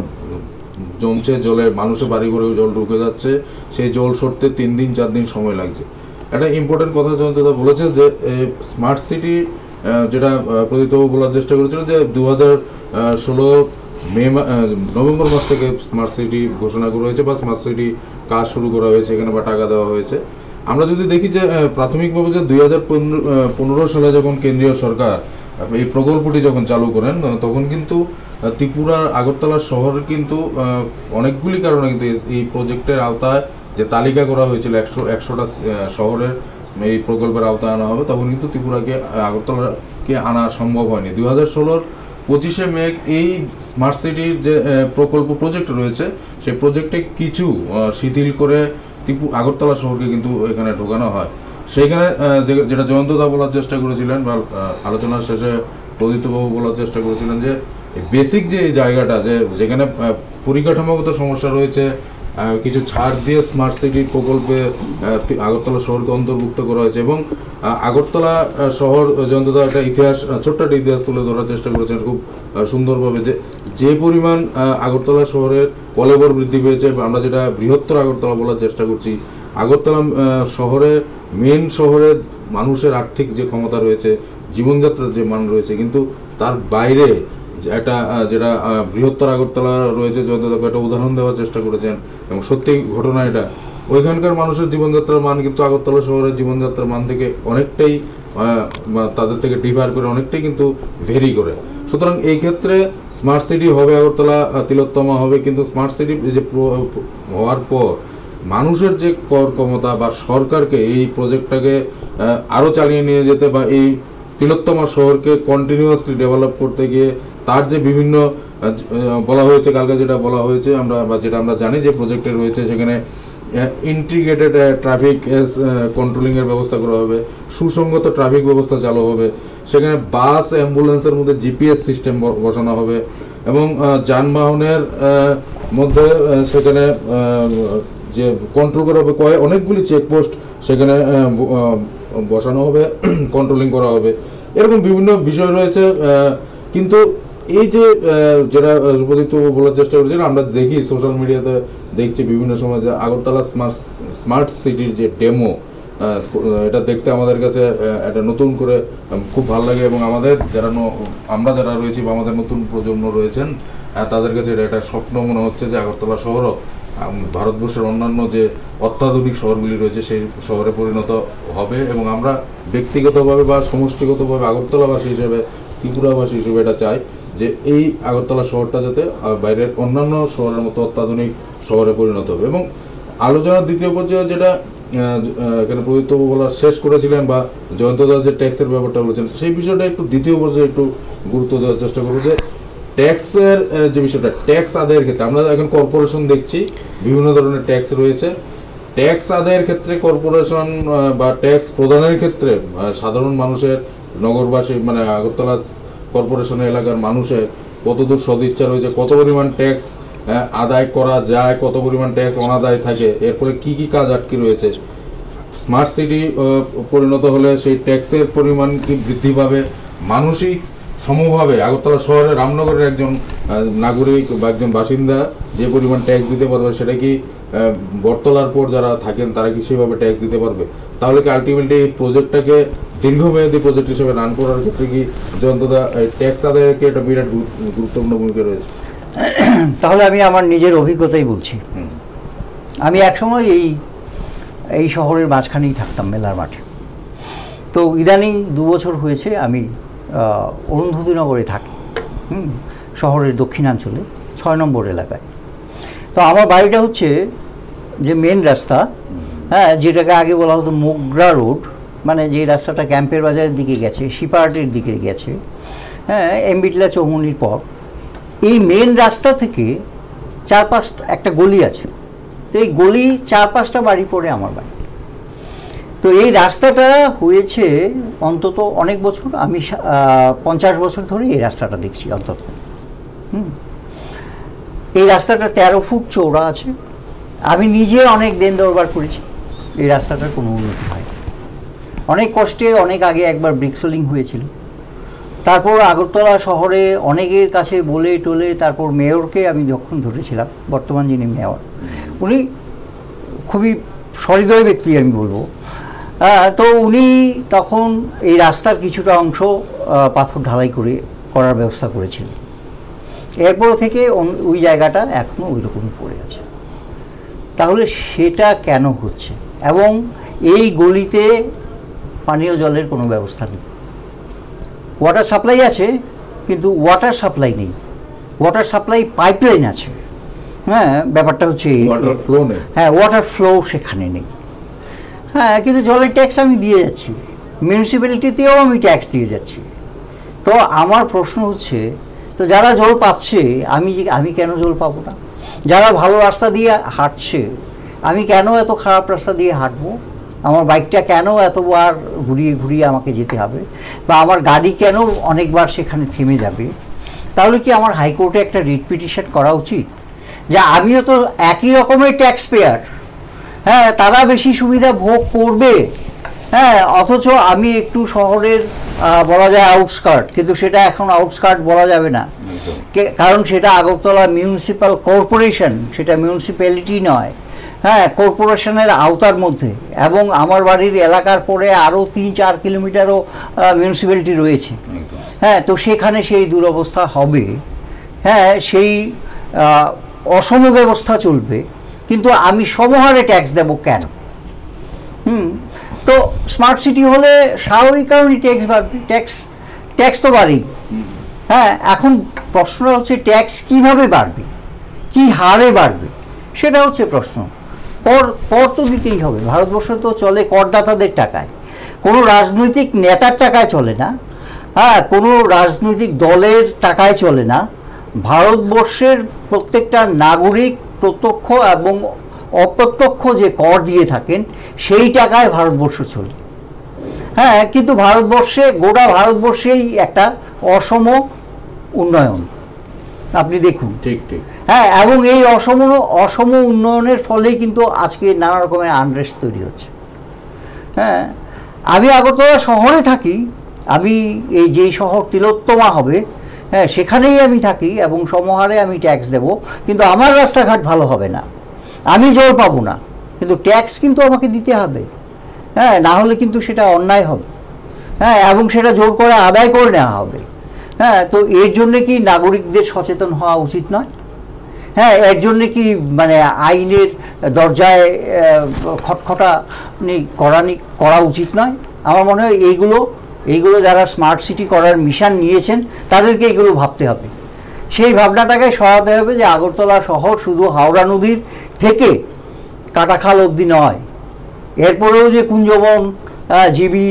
জমছে। জলে মানুষের বাড়ি ঘরেও জল ঢুকে যাচ্ছে, সেই জল সরতে 3-4 দিন সময় লাগছে। একটা ইম্পর্টেন্ট কথা জয়ন্তদা বলেছে যে স্মার্ট সিটি যেটা প্রদীপবাবু বলার চেষ্টা করেছিল যে 2016 নভেম্বর মাস থেকে স্মার্ট সিটি ঘোষণা করা হয়েছে বা স্মার্ট সিটি কাজ শুরু করা হয়েছে এখানে বা টাকা দেওয়া হয়েছে। আমরা যদি দেখি যে প্রাথমিকভাবে যে 2015 সালে যখন কেন্দ্রীয় সরকার এই প্রকল্পটি যখন চালু করেন তখন কিন্তু ত্রিপুরার আগরতলা শহর কিন্তু অনেকগুলি কারণে কিন্তু এই প্রজেক্টের আওতায় যে তালিকা করা হয়েছিল 100টা শহরের এই প্রকল্পের আওতায় আনা হবে, তখন কিন্তু ত্রিপুরাকে আগরতলাকে আনা সম্ভব হয়নি। 2016 25শে মে এই স্মার্ট সিটির যে প্রজেক্ট রয়েছে সেই প্রজেক্টে কিছু শিথিল করে আগরতলা শহরকে কিন্তু এখানে ঢোকানো হয়। সেইখানে যেটা জয়ন্তদা বলার চেষ্টা করেছিলেন বা আলোচনার শেষে প্রদীপ্তবাবু বলার চেষ্টা করেছিলেন যে বেসিক যে এই জায়গাটা যেখানে পরিকাঠামোগত সমস্যা রয়েছে, কিছু ছাড় দিয়ে স্মার্ট সিটির প্রকল্পে আগরতলা শহরকে অন্তর্ভুক্ত করা হয়েছে এবং আগরতলা শহর জয়ন্তদা একটা ইতিহাস, ছোট্ট একটা ইতিহাস তুলে ধরার চেষ্টা করেছেন খুব সুন্দরভাবে, যে পরিমাণ আগরতলা শহরের কলেবর বৃদ্ধি পেয়েছে, আমরা যেটা বৃহত্তর আগরতলা বলার চেষ্টা করছি, আগরতলা শহরে মেন শহরে মানুষের আর্থিক যে ক্ষমতা রয়েছে, জীবনযাত্রার যে মান রয়েছে, কিন্তু তার বাইরে একটা যেটা বৃহত্তর আগরতলা রয়েছে, জয়ন্তদাকে একটা উদাহরণ দেওয়ার চেষ্টা করেছেন এবং সত্যি ঘটনা এটা। ওইখানকার মানুষের জীবনযাত্রার মান কিন্তু আগরতলা শহরের জীবনযাত্রার মান থেকে অনেকটাই তাদের থেকে ডিফার করে, অনেকটাই কিন্তু ভেরি করে। সুতরাং এই ক্ষেত্রে স্মার্ট সিটি হবে আগরতলা, তিলোত্তমা হবে, কিন্তু স্মার্ট সিটি যে হওয়ার পর মানুষের যে কর ক্ষমতা বা সরকারকে এই প্রজেক্টটাকে আরও চালিয়ে নিয়ে যেতে বা এই তিলোত্তমা শহরকে কন্টিনিউয়াসলি ডেভেলপ করতে গিয়ে তার যে বিভিন্ন বলা হয়েছে, কালকে যেটা বলা হয়েছে আমরা বা যেটা আমরা জানি যে প্রজেক্টে রয়েছে, সেখানে ইন্টিগ্রেটেড ট্রাফিক কন্ট্রোলিংয়ের ব্যবস্থা করা হবে, সুসংগত ট্রাফিক ব্যবস্থা চালু হবে, সেখানে বাস অ্যাম্বুলেন্সের মধ্যে জিপিএস সিস্টেম বসানো হবে এবং যানবাহনের মধ্যে সেখানে যে কন্ট্রোল করা হবে অনেকগুলি চেকপোস্ট সেখানে বসানো হবে, কন্ট্রোলিং করা হবে, এরকম বিভিন্ন বিষয় রয়েছে। কিন্তু এই যে যেটা সুপ্রদীপ্ত বলার চেষ্টা করেছেন, আমরা দেখি সোশ্যাল মিডিয়াতে দেখছি বিভিন্ন সময় যে আগরতলা স্মার্ট সিটির যে ডেমো, এটা দেখতে আমাদের কাছে একটা নতুন করে খুব ভালো লাগে এবং আমাদের আমরা যারা রয়েছি বা আমাদের নতুন প্রজন্ম রয়েছেন তাদের কাছে এটা একটা স্বপ্ন মনে হচ্ছে যে আগরতলা শহরও ভারতবর্ষের অন্যান্য যে অত্যাধুনিক শহরগুলি রয়েছে সেই শহরে পরিণত হবে এবং আমরা ব্যক্তিগতভাবে বা সমষ্টিগতভাবে আগরতলাবাসী হিসেবে, ত্রিপুরাবাসী হিসেবে এটা চাই যে এই আগরতলা শহরটা যাতে বাইরের অন্যান্য শহরের মতো অত্যাধুনিক শহরে পরিণত হবে। এবং আলোচনার দ্বিতীয় পর্যায়ে যেটা এখানে প্রদীপ্ত বলার শেষ করেছিলেন বা জয়ন্তদা যে ট্যাক্সের ব্যাপারটা বলেছেন, সেই বিষয়টা একটু দ্বিতীয় পর্যায়ে একটু গুরুত্ব দেওয়ার চেষ্টা করবো যে ট্যাক্সের যে বিষয়টা, ট্যাক্স আদায়ের ক্ষেত্রে আমরা এখন কর্পোরেশন দেখছি বিভিন্ন ধরনের ট্যাক্স রয়েছে। ট্যাক্স আদায়ের ক্ষেত্রে কর্পোরেশন বা ট্যাক্স প্রদানের ক্ষেত্রে সাধারণ মানুষের, নগরবাসী মানে আগরতলা কর্পোরেশনের এলাকার মানুষের কতদূর সদিচ্ছা রয়েছে, কত পরিমাণ ট্যাক্স আদায় করা যায়, কত পরিমাণ ট্যাক্স অনাদায় থাকে, এর ফলে কী কী কাজ আটকে রয়েছে। স্মার্ট সিটি পরিণত হলে সেই ট্যাক্সের পরিমাণ কি বৃদ্ধি পাবে, মানুষই সমভাবে আগরতলা শহরের রামনগরের একজন নাগরিক বা একজন বাসিন্দা যে পরিমাণ ট্যাক্স দিতে পারবে, সেটা কি বটতলার পর যারা থাকেন তারা কি সেভাবে ট্যাক্স দিতে পারবে? তাহলে কি আলটিমেটলি এই প্রজেক্টটাকে দীর্ঘমেয়াদী প্রজেক্ট হিসেবে রান করার ক্ষেত্রে কি জয়ন্তদা ট্যাক্স আদায়ের কি একটা বিরাট গুরুত্বপূর্ণ ভূমিকা রয়েছে? তাহলে আমি আমার নিজের অভিজ্ঞতাই বলছি। আমি একসময় এই শহরের মাঝখানেই থাকতাম, মেলার মাঠে। তো ইদানিং 2 বছর হয়েছে আমি অরুন্ধতিনগরে থাকি, শহরের দক্ষিণাঞ্চলে 6 নম্বর এলাকায়। তো আমার বাড়িটা হচ্ছে যে মেন রাস্তা, হ্যাঁ, যেটাকে আগে বলা হতো মোগরা রোড, মানে যে রাস্তাটা ক্যাম্পের বাজারের দিকে গেছে, শিপাহাটের দিকে গেছে, হ্যাঁ, এমবিটলা চৌমুনির পর, এই মেন রাস্তা থেকে 4-5 একটা গলি আছে। তো এই গলি 4-5টা বাড়ি পড়ে আমার বাড়ি। তো এই রাস্তাটা হয়েছে অন্তত অনেক বছর, আমি 50 বছর ধরে এই রাস্তাটা দেখছি অন্তত। এই রাস্তাটা 13 ফুট চওড়া আছে। আমি নিজে অনেক দেন দরবার করেছি, এই রাস্তাটার কোনো উন্নতি হয়। অনেক কষ্টে অনেক আগে একবার ব্রিক্সলিং হয়েছিল, তারপর আগরতলা শহরে অনেকের কাছে বলে টলে তারপর মেয়রকে আমি যখন ধরেছিলাম, বর্তমান যিনি মেয়র, উনি খুবই সহৃদয় ব্যক্তি আমি বলবো। তো উনি তখন এই রাস্তার কিছুটা অংশ পাথর ঢালাই করার ব্যবস্থা করেছিলেন। এরপর থেকে ওই জায়গাটা এখনও ওই রকমই পড়ে আছে। তাহলে সেটা কেন হচ্ছে? এবং এই গলিতে পানীয় জলের কোনো ব্যবস্থা নেই। ওয়াটার সাপ্লাই আছে, কিন্তু ওয়াটার সাপ্লাই নেই। ওয়াটার সাপ্লাই পাইপলাইন আছে, হ্যাঁ, ব্যাপারটা হচ্ছে ওয়াটার ফ্লো নেই। হ্যাঁ, ওয়াটার ফ্লো সেখানে নেই। হ্যাঁ, কিন্তু জলের ট্যাক্স আমি দিয়ে যাচ্ছি, মিউনিসিপ্যালিটিতেও আমি ট্যাক্স দিয়ে যাচ্ছি। তো আমার প্রশ্ন হচ্ছে, তো যারা জল পাচ্ছে আমি কেন জল পাবো না? যারা ভালো রাস্তা দিয়ে হাঁটছে আমি কেন এত খারাপ রাস্তা দিয়ে হাঁটবো? আমার বাইকটা কেন এতবার ঘুরিয়ে ঘুরিয়ে আমাকে যেতে হবে? বা আমার গাড়ি কেন অনেকবার সেখানে থেমে যাবে? তাহলে কি আমার হাইকোর্টে একটা রিট পিটিশন করা উচিত যে আমিও তো একই রকমের ট্যাক্স পেয়ার, হ্যাঁ, তারা বেশি সুবিধা ভোগ করবে, হ্যাঁ, অথচ আমি একটু শহরের বলা যায় আউটস্কার্ট, কিন্তু সেটা এখন আউটস্কার্ট বলা যাবে না, কারণ সেটা আগরতলা মিউনিসিপ্যাল কর্পোরেশন, সেটা মিউনিসিপ্যালিটি নয়, হ্যাঁ, কর্পোরেশনের আওতার মধ্যে, এবং আমার বাড়ির এলাকার পরে আরও 3-4 কিলোমিটারও মিউনিসিপ্যালিটি রয়েছে, হ্যাঁ, তো সেখানে সেই দুরবস্থা হবে, হ্যাঁ, সেই অসম ব্যবস্থা চলবে, কিন্তু আমি সমহারে ট্যাক্স দেব কেন? তো স্মার্ট সিটি হলে স্বাভাবিক কারণেই ট্যাক্স বাড়বে, ট্যাক্স তো বাড়েই, হ্যাঁ। এখন প্রশ্ন হচ্ছে ট্যাক্স কিভাবে বাড়বে, কি হারে বাড়বে, সেটা হচ্ছে প্রশ্ন। কর তো দিতেই হবে, ভারতবর্ষ তো চলে করদাতাদের টাকায়, কোনো রাজনৈতিক নেতার টাকায় চলে না, হ্যাঁ, কোনো রাজনৈতিক দলের টাকায় চলে না, ভারতবর্ষের প্রত্যেকটা নাগরিক প্রত্যক্ষ এবং অপ্রত্যক্ষ যে কর দিয়ে থাকেন সেই টাকায় ভারতবর্ষ চলে, হ্যাঁ। কিন্তু ভারতবর্ষে, গোটা ভারতবর্ষেই একটা অসম উন্নয়ন আপনি দেখুন, ঠিক ঠিক, হ্যাঁ, এবং এই অসম উন্নয়নের ফলেই কিন্তু আজকে নানা রকমের আনরেস্ট তৈরি হচ্ছে, হ্যাঁ। আমি আগরতলা শহরে থাকি, আমি এই যেই শহর তিলোত্তমা হবে, হ্যাঁ, সেখানেই আমি থাকি এবং সমহারে আমি ট্যাক্স দেব, কিন্তু আমার রাস্তাঘাট ভালো হবে না, আমি জল পাবো না, কিন্তু ট্যাক্স কিন্তু আমাকে দিতে হবে, হ্যাঁ, না হলে কিন্তু সেটা অন্যায় হবে, হ্যাঁ, এবং সেটা জোর করে আদায় করে নেওয়া হবে, হ্যাঁ। তো এর জন্য কি নাগরিকদের সচেতন হওয়া উচিত নয়? হ্যাঁ, এর জন্য কি মানে আইনের দরজায় খটখটানি করা উচিত নয়? আমার মনে হয় এইগুলো যারা স্মার্ট সিটি করার মিশন নিয়েছেন তাদেরকে এগুলো ভাবতে হবে, সেই ভাবনাটাকে সরাতে হবে যে আগরতলা শহর শুধু হাওড়া নদীর থেকে কাটাখাল অবধি নয়, এরপরেও যে কুঞ্জবন, জিবি,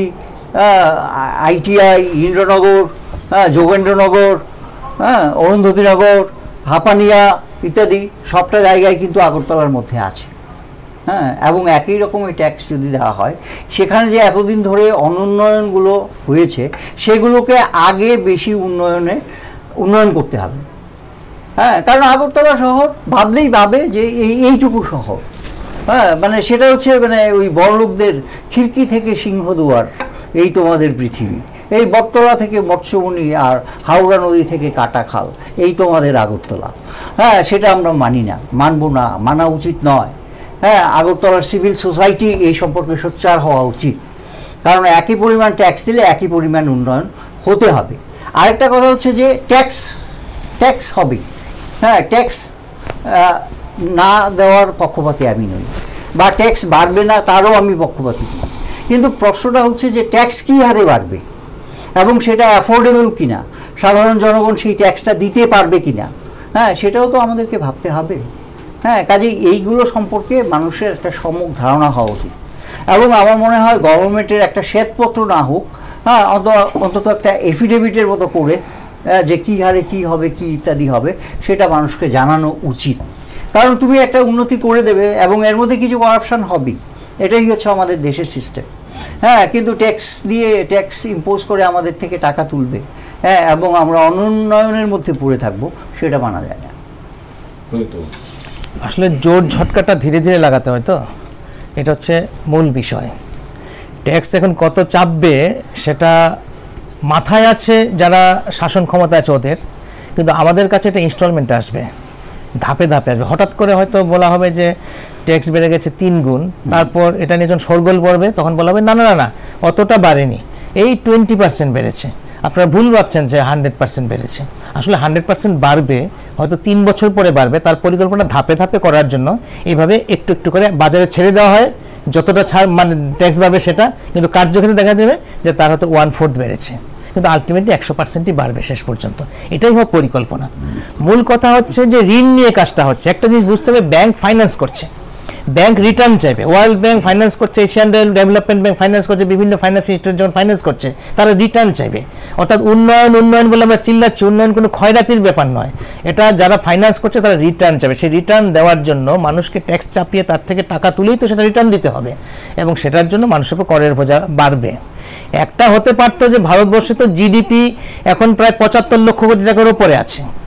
ITI, ইন্দ্রনগর, যোগেন্দ্রনগর, অরুন্ধতিনগর, হাপানিয়া ইত্যাদি সবটা জায়গায় কিন্তু আগরতলার মধ্যে আছে, হ্যাঁ। এবং একই রকমের ট্যাক্স যদি দেওয়া হয়, সেখানে যে এতদিন ধরে অনুন্নয়নগুলো হয়েছে সেগুলোকে আগে বেশি উন্নয়ন করতে হবে, হ্যাঁ। কারণ আগরতলা শহর ভাবলেই ভাবে যে এইটুকু শহর, হ্যাঁ, মানে সেটা হচ্ছে মানে ওই বড়লোকদের খিড়কি থেকে সিংহদুয়ার, এই তোমাদের পৃথিবী, এই বটতলা থেকে মৎস্যমণি আর হাওড়া নদী থেকে কাটাখাল, এই তোমাদের আগরতলা, হ্যাঁ। সেটা আমরা মানি না, মানব না, মানা উচিত নয়, হ্যাঁ। আগরতলার সিভিল সোসাইটি এই সম্পর্কে সোচ্চার হওয়া উচিত, কারণ একই পরিমাণ ট্যাক্স দিলে একই পরিমাণ উন্নয়ন হতে হবে। আরেকটা কথা হচ্ছে যে ট্যাক্স হবে, হ্যাঁ, ট্যাক্স না দেওয়ার পক্ষপাতী আমি নই, বা ট্যাক্স বাড়বে না তারও আমি পক্ষপাতী নই, কিন্তু প্রশ্নটা হচ্ছে যে ট্যাক্স কী হারে বাড়বে এবং সেটা অ্যাফোর্ডেবল কিনা, সাধারণ জনগণ সেই ট্যাক্সটা দিতে পারবে কিনা, হ্যাঁ, সেটাও তো আমাদেরকে ভাবতে হবে, হ্যাঁ। কাজেই এইগুলো সম্পর্কে মানুষের একটা সম্যক ধারণা হওয়া উচিত, এবং আমার মনে হয় গভর্নমেন্টের একটা শ্বেতপত্র না হোক, হ্যাঁ, অন্তত একটা এফিডেভিটের মতো করে যে কী হারে কী হবে, কী ইত্যাদি হবে, সেটা মানুষকে জানানো উচিত, কারণ তুমি একটা উন্নতি করে দেবে এবং এর মধ্যে কিছু করাপশন হবেই, এটাই হচ্ছে আমাদের দেশের সিস্টেম, হ্যাঁ। কিন্তু ট্যাক্স ইম্পোজ করে আমাদের থেকে টাকা তুলবে, হ্যাঁ, এবং আমরা অনুন্নয়নের মধ্যে পড়ে থাকবো, সেটা মানা যায় না। আসলে জোর ঝটকাটা ধীরে ধীরে লাগাতে হয়, তো এটা হচ্ছে মূল বিষয়। ট্যাক্স এখন কত চাপবে সেটা মাথায় আছে যারা শাসন ক্ষমতা আছে ওদের, কিন্তু আমাদের কাছে এটা ইনস্টলমেন্ট আসবে, ধাপে ধাপে আসবে। হঠাৎ করে হয়তো বলা হবে যে ট্যাক্স বেড়ে গেছে 3 গুণ, তারপর এটা নিয়ে যখন শোরগোল পড়বে তখন বলা হবে না না না, অতটা বাড়েনি, এই 20% বেড়েছে। আপনারা ভুল ভাবছেন যে 100% বেড়েছে, আসলে 100% বাড়বে, হয়তো 3 বছর পরে বাড়বে। তার পরিকল্পনা ধাপে ধাপে করার জন্য এইভাবে একটু একটু করে বাজারে ছেড়ে দেওয়া হয়, যতটা ছাড় মানে ট্যাক্স বাড়বে সেটা, কিন্তু কার্যক্ষেত্রে দেখা যাবে যে তার হয়তো 1/4 বেড়েছে, কিন্তু আলটিমেটলি 100%ই বাড়বে শেষ পর্যন্ত। এটাই হোক পরিকল্পনা। মূল কথা হচ্ছে যে ঋণ নিয়ে কাজটা হচ্ছে। একটা জিনিস বুঝতে হবে, ব্যাংক ফাইন্যান্স করছে, ব্যাংক রিটার্ন চাইবে, ওয়ার্ল্ড ব্যাংক ফাইন্যান্স করছে, এশিয়ান ডেভেলপমেন্ট ব্যাংক ফাইন্যান্স করছে, বিভিন্ন ফাইন্যান্স ইনস্টিটিউট যখন ফাইন্যান্স করছে তারা রিটার্ন চাইবে। অর্থাৎ উন্নয়ন বলে আমরা চিল্লাচ্ছি, উন্নয়ন কোনো ক্ষয়রাতির ব্যাপার নয়, এটা যারা ফাইন্যান্স করছে তারা রিটার্ন চাইবে। সেই রিটার্ন দেওয়ার জন্য মানুষকে ট্যাক্স চাপিয়ে তার থেকে টাকা তুলেই তো সেটা রিটার্ন দিতে হবে, এবং সেটার জন্য মানুষের উপর করের বোঝা বাড়বে। একটা হতে পারতো যে ভারতবর্ষে তো জিডিপি এখন প্রায় 75 লক্ষ কোটি টাকার উপরে আছে,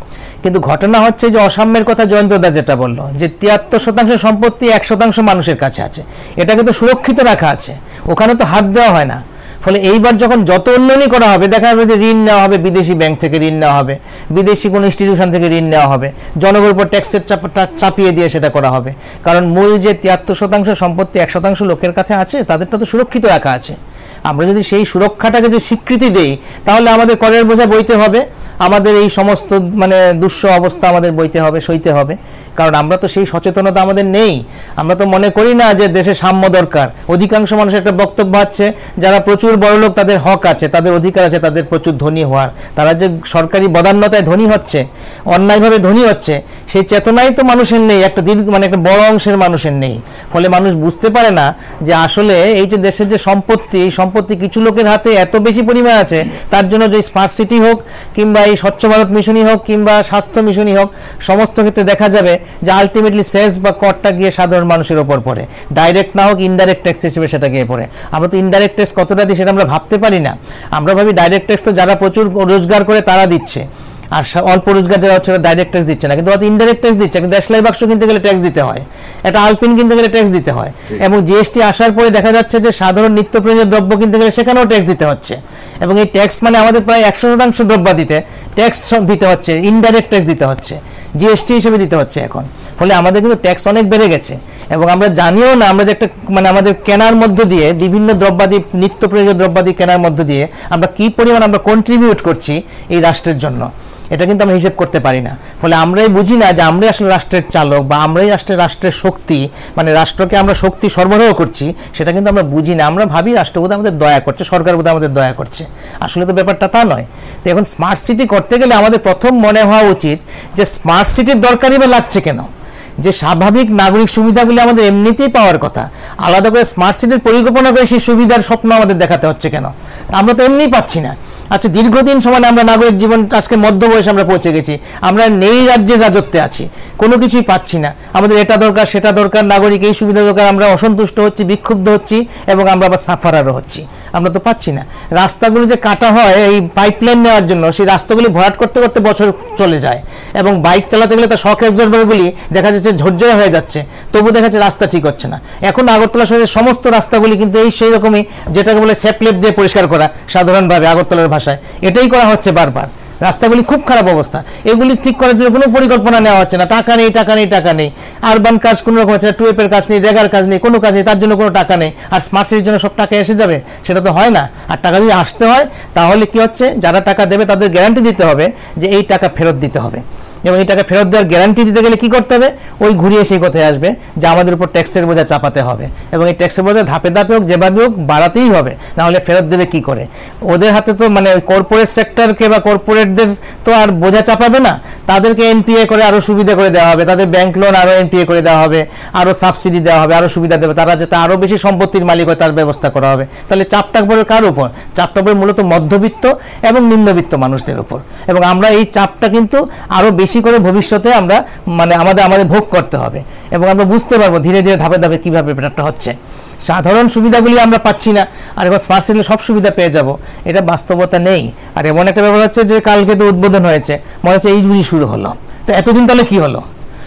কিন্তু ঘটনা হচ্ছে যে অসাম্যের কথা জয়ন্তদা যেটা বললো, যে 73% সম্পত্তি 1% মানুষের কাছে আছে, এটা কিন্তু সুরক্ষিত রাখা আছে, ওখানে তো হাত দেওয়া হয় না। ফলে এইবার যখন যত উন্নয়নই করা হবে, দেখা যাবে যে ঋণ নেওয়া হবে, বিদেশি ব্যাংক থেকে ঋণ নেওয়া হবে, বিদেশি কোনো ইনস্টিটিউশন থেকে ঋণ নেওয়া হবে, জনগণের উপর ট্যাক্সের চাপিয়ে দিয়ে সেটা করা হবে। কারণ মূল যে 73% সম্পত্তি 1% লোকের কাছে আছে, তাদেরটা তো সুরক্ষিত রাখা আছে। আমরা যদি সেই সুরক্ষাটাকে যদি স্বীকৃতি দেই, তাহলে আমাদের করের বোঝা বইতে হবে, আমাদের এই সমস্ত মানে দুঃস্ব অবস্থা আমাদের বইতে হবে, সইতে হবে। কারণ আমরা তো সেই সচেতনতা আমাদের নেই। আমরা তো মনে করি না যে দেশে সাম্য দরকার। অধিকাংশ মানুষের একটা বক্তব্য আছে, যারা প্রচুর বড়লোক তাদের হক আছে, তাদের অধিকার আছে, তাদের প্রচুর ধনী হওয়ার। তারা যে সরকারি বদান্যতায় ধনী হচ্ছে, অন্যায়ভাবে ধনী হচ্ছে, সেই চেতনাই তো মানুষের নেই, একটা মানে একটা বড় অংশের মানুষের নেই। ফলে মানুষ বুঝতে পারে না যে আসলে এই যে দেশের যে সম্পত্তি, এই সম্পত্তি কিছু লোকের হাতে এত বেশি পরিমাণ আছে, তার জন্য যে স্মার্ট সিটি হোক কিংবা এই স্বচ্ছ ভারত মিশনই হোক কিংবা স্বাস্থ্য মিশনই হোক, সমস্ত ক্ষেত্রে দেখা যাবে যে আলটিমেটলি সেস বা করটা গিয়ে সাধারণ মানুষের ওপর পড়ে, ডাইরেক্ট না হোক ইনডাইরেক্ট ট্যাক্স হিসেবে সেটা গিয়ে পড়ে। আমরা তো ইনডাইরেক্ট ট্যাক্স কতটা দিই সেটা আমরা ভাবতে পারি না। আমরা ভাবি ডাইরেক্ট ট্যাক্স তো যারা প্রচুর রোজগার করে তারা দিচ্ছে, আর অল্প রোজগার যারা হচ্ছে ডাইরেক্ট ট্যাক্স দিচ্ছে না, কিন্তু অত ইনডাইরেক্ট ট্যাক্স দিচ্ছে। কিন্তু দেশলাই বাক্স কিনতে গেলে ট্যাক্স দিতে হয়, একটা আলপিন কিনতে গেলে ট্যাক্স দিতে হয়, এবং জিএসটি আসার পরে দেখা যাচ্ছে যে সাধারণ নিত্য প্রয়োজনীয় দ্রব্য কিনতে গেলে সেখানেও ট্যাক্স দিতে হচ্ছে। এবং এই ট্যাক্স মানে আমাদের প্রায় 100% দ্রব্যাদিতে ট্যাক্স দিতে হচ্ছে, ইনডাইরেক্ট ট্যাক্স দিতে হচ্ছে, জিএসটি হিসেবে দিতে হচ্ছে এখন। ফলে আমাদের কিন্তু ট্যাক্স অনেক বেড়ে গেছে, এবং আমরা জানিও না আমরা যে একটা মানে আমাদের কেনার মধ্য দিয়ে বিভিন্ন দ্রব্যাদি, নিত্য প্রয়োজনীয় দ্রব্যাদি কেনার মধ্য দিয়ে আমরা কি পরিমাণ আমরা কন্ট্রিবিউট করছি এই রাষ্ট্রের জন্য, এটা কিন্তু আমরা হিসেব করতে পারি না। ফলে আমরাই বুঝি না যে আমরাই আসলে রাষ্ট্রের চালক, বা আমরাই রাষ্ট্রের শক্তি, মানে রাষ্ট্রকে আমরা শক্তি সরবরাহ করছি, সেটা কিন্তু আমরা বুঝি না। আমরা ভাবি রাষ্ট্র বোধহয় আমাদের দয়া করছে, সরকার বোধহয় আমাদের দয়া করছে, আসলে তো ব্যাপারটা তা নয়। তো এখন স্মার্ট সিটি করতে গেলে আমাদের প্রথম মনে হওয়া উচিত যে স্মার্ট সিটির দরকারই বা লাগছে কেন? যে স্বাভাবিক নাগরিক সুবিধাগুলি আমাদের এমনিতেই পাওয়ার কথা, আলাদা করে স্মার্ট সিটির পরিকল্পনা করে সেই সুবিধার স্বপ্ন আমাদের দেখাতে হচ্ছে কেন? আমরা তো এমনিই পাচ্ছি না। আচ্ছা, দীর্ঘদিন সময় আমরা নাগরিক জীবন আজকে মধ্য বয়সে আমরা পৌঁছে গেছি, আমরা নেই রাজ্যের রাজত্বে আছি, কোনো কিছুই পাচ্ছি না। আমাদের এটা দরকার, সেটা দরকার, নাগরিক এই সুবিধা দরকার, আমরা অসন্তুষ্ট হচ্ছি, বিক্ষুব্ধ হচ্ছি, এবং আমরা আবার সাফারারও হচ্ছি, আমরা তো পাচ্ছি না। রাস্তাগুলো যে কাটা হয় এই পাইপলাইন নেওয়ার জন্য, সেই রাস্তাগুলি ভরাট করতে করতে বছর চলে যায়, এবং বাইক চালাতে গেলে তার শক অ্যাবজর্বারগুলি দেখা যাচ্ছে ঝরঝরে হয়ে যাচ্ছে, তবু দেখা যাচ্ছে রাস্তা ঠিক হচ্ছে না। এখন আগরতলা শহরের সমস্ত রাস্তাগুলি কিন্তু এই সেই রকমই, যেটাকে বলে স্যাপলেট দিয়ে পরিষ্কার করা, সাধারণভাবে আগরতলার ভাষায় এটাই করা হচ্ছে বারবার। রাস্তাগুলি খুব খারাপ অবস্থা, এগুলি ঠিক করার জন্য কোনো পরিকল্পনা নেওয়া হচ্ছে না, টাকা নেই, টাকা নেই, টাকা নেই। আরবান কাজ কোনো রকম হচ্ছে না, টুয়েপের কাজ নেই, রেগার কাজ নেই, কোনো কাজ নেই, তার জন্য কোনো টাকা নেই। আর স্মার্ট সিটির জন্য সব টাকা এসে যাবে, সেটা তো হয় না। আর টাকা যদি আসতে হয় তাহলে কি হচ্ছে, যারা টাকা দেবে তাদের গ্যারান্টি দিতে হবে যে এই টাকা ফেরত দিতে হবে, এবং এই টাকা ফেরত দেওয়ার গ্যারান্টি দিতে গেলে কী করতে হবে, ওই ঘুরিয়ে সেই কথায় আসবে যে আমাদের উপর ট্যাক্সের বোঝা চাপাতে হবে, এবং এই ট্যাক্সের বোঝা ধাপে ধাপে হোক যেভাবে হোক বাড়াতেই হবে, নাহলে ফেরত দেবে কি করে? ওদের হাতে তো মানে কর্পোরেট সেক্টরকে বা কর্পোরেটদের তো আর বোঝা চাপাবে না, তাদেরকে এনপিএ করে আরও সুবিধা করে দেওয়া হবে, তাদের ব্যাংক লোন আরও এনপিএ করে দেওয়া হবে, আরও সাবসিডি দেওয়া হবে, আরও সুবিধা দেবে, তারা যাতে আরও বেশি সম্পত্তির মালিক হয় তার ব্যবস্থা করা হবে। তাহলে চাপটা পড়ে কার উপর? চাপটা পড়ে মূলত মধ্যবিত্ত এবং নিম্নবিত্ত মানুষদের উপর, এবং আমরা এই চাপটা কিন্তু আরও বেশি করে ভবিষ্যতে আমরা মানে আমাদের ভোগ করতে হবে, এবং আমরা বুঝতে পারবো ধীরে ধীরে ধাপে ধাপে কীভাবে ব্যাপারটা হচ্ছে। সাধারণ সুবিধাগুলি আমরা পাচ্ছি না, আর এবার স্মার্ট সিটিতে সব সুবিধা পেয়ে যাব, এটা বাস্তবতা নেই। আর এমন একটা ব্যাপার হচ্ছে যে কালকে তো উদ্বোধন হয়েছে, মনে হচ্ছে এই বুঝি শুরু হলো, তো এতদিন তাহলে কী হলো?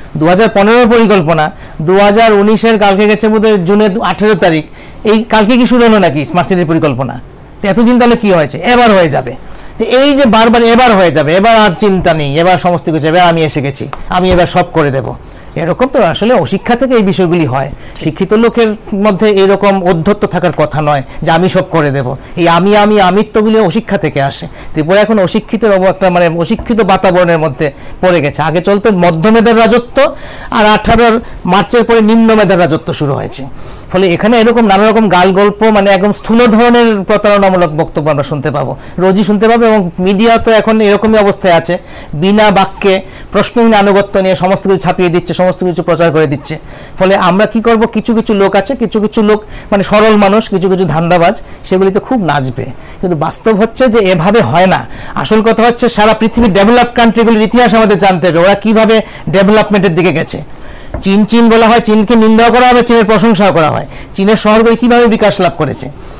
2015 পরিকল্পনা, 2019-এর কালকে গেছে বোধহয় জুনের 18 তারিখ, এই কালকে কি শুরু হলো নাকি স্মার্ট সিটির পরিকল্পনা? তো এতদিন তাহলে কী হয়েছে? এবার হয়ে যাবে। তো এই যে বারবার এবার হয়ে যাবে, এবার আর চিন্তা নেই, এবার সমস্ত কিছু, এবার আমি এসে গেছি, আমি এবার সব করে দেব, এরকম তো আসলে অশিক্ষা থেকে এই বিষয়গুলি হয়। শিক্ষিত লোকের মধ্যে এরকম অধ্যত্ত থাকার কথা নয় যে আমি সব করে দেব। এই আমিত্বগুলি অশিক্ষা থেকে আসে। ত্রিপুরা এখন অশিক্ষিত একটা মানে অশিক্ষিত বাতাবরণের মধ্যে পড়ে গেছে। আগে চলতো মধ্যমেধার রাজত্ব, আর 18 মার্চের পরে নিম্ন মেধার রাজত্ব শুরু হয়েছে। ফলে এখানে এরকম নানা রকম গাল গল্প, মানে একদম স্থূল ধরনের প্রতারণামূলক বক্তব্য আমরা শুনতে পাবো, রোজই শুনতে পাবো। এবং মিডিয়া তো এখন এরকমই অবস্থায় আছে, বিনা বাক্যে প্রশ্নহীন আনুগত্য নিয়ে সমস্ত কিছু ছাপিয়ে দিচ্ছে, সমস্ত কিছু প্রচার করে দিচ্ছে। ফলে আমরা কি করব, কিছু কিছু লোক আছে, কিছু কিছু লোক মানে সরল মানুষ, কিছু কিছু ধান্দাবাজ, সেগুলি তো খুব নাচবে। কিন্তু বাস্তব হচ্ছে যে এভাবে হয় না। আসল কথা হচ্ছে সারা পৃথিবীর ডেভেলপ কান্ট্রিগুলির ইতিহাস আমাদের জানতে হবে, ওরা কিভাবে ডেভেলপমেন্টের দিকে গেছে। চীন বলা হয়, চীনকে নিন্দাও করা হবে, চীনের প্রশংসাও করা হয়। চীনের শহরগুলি কিভাবে বিকাশ লাভ করেছে,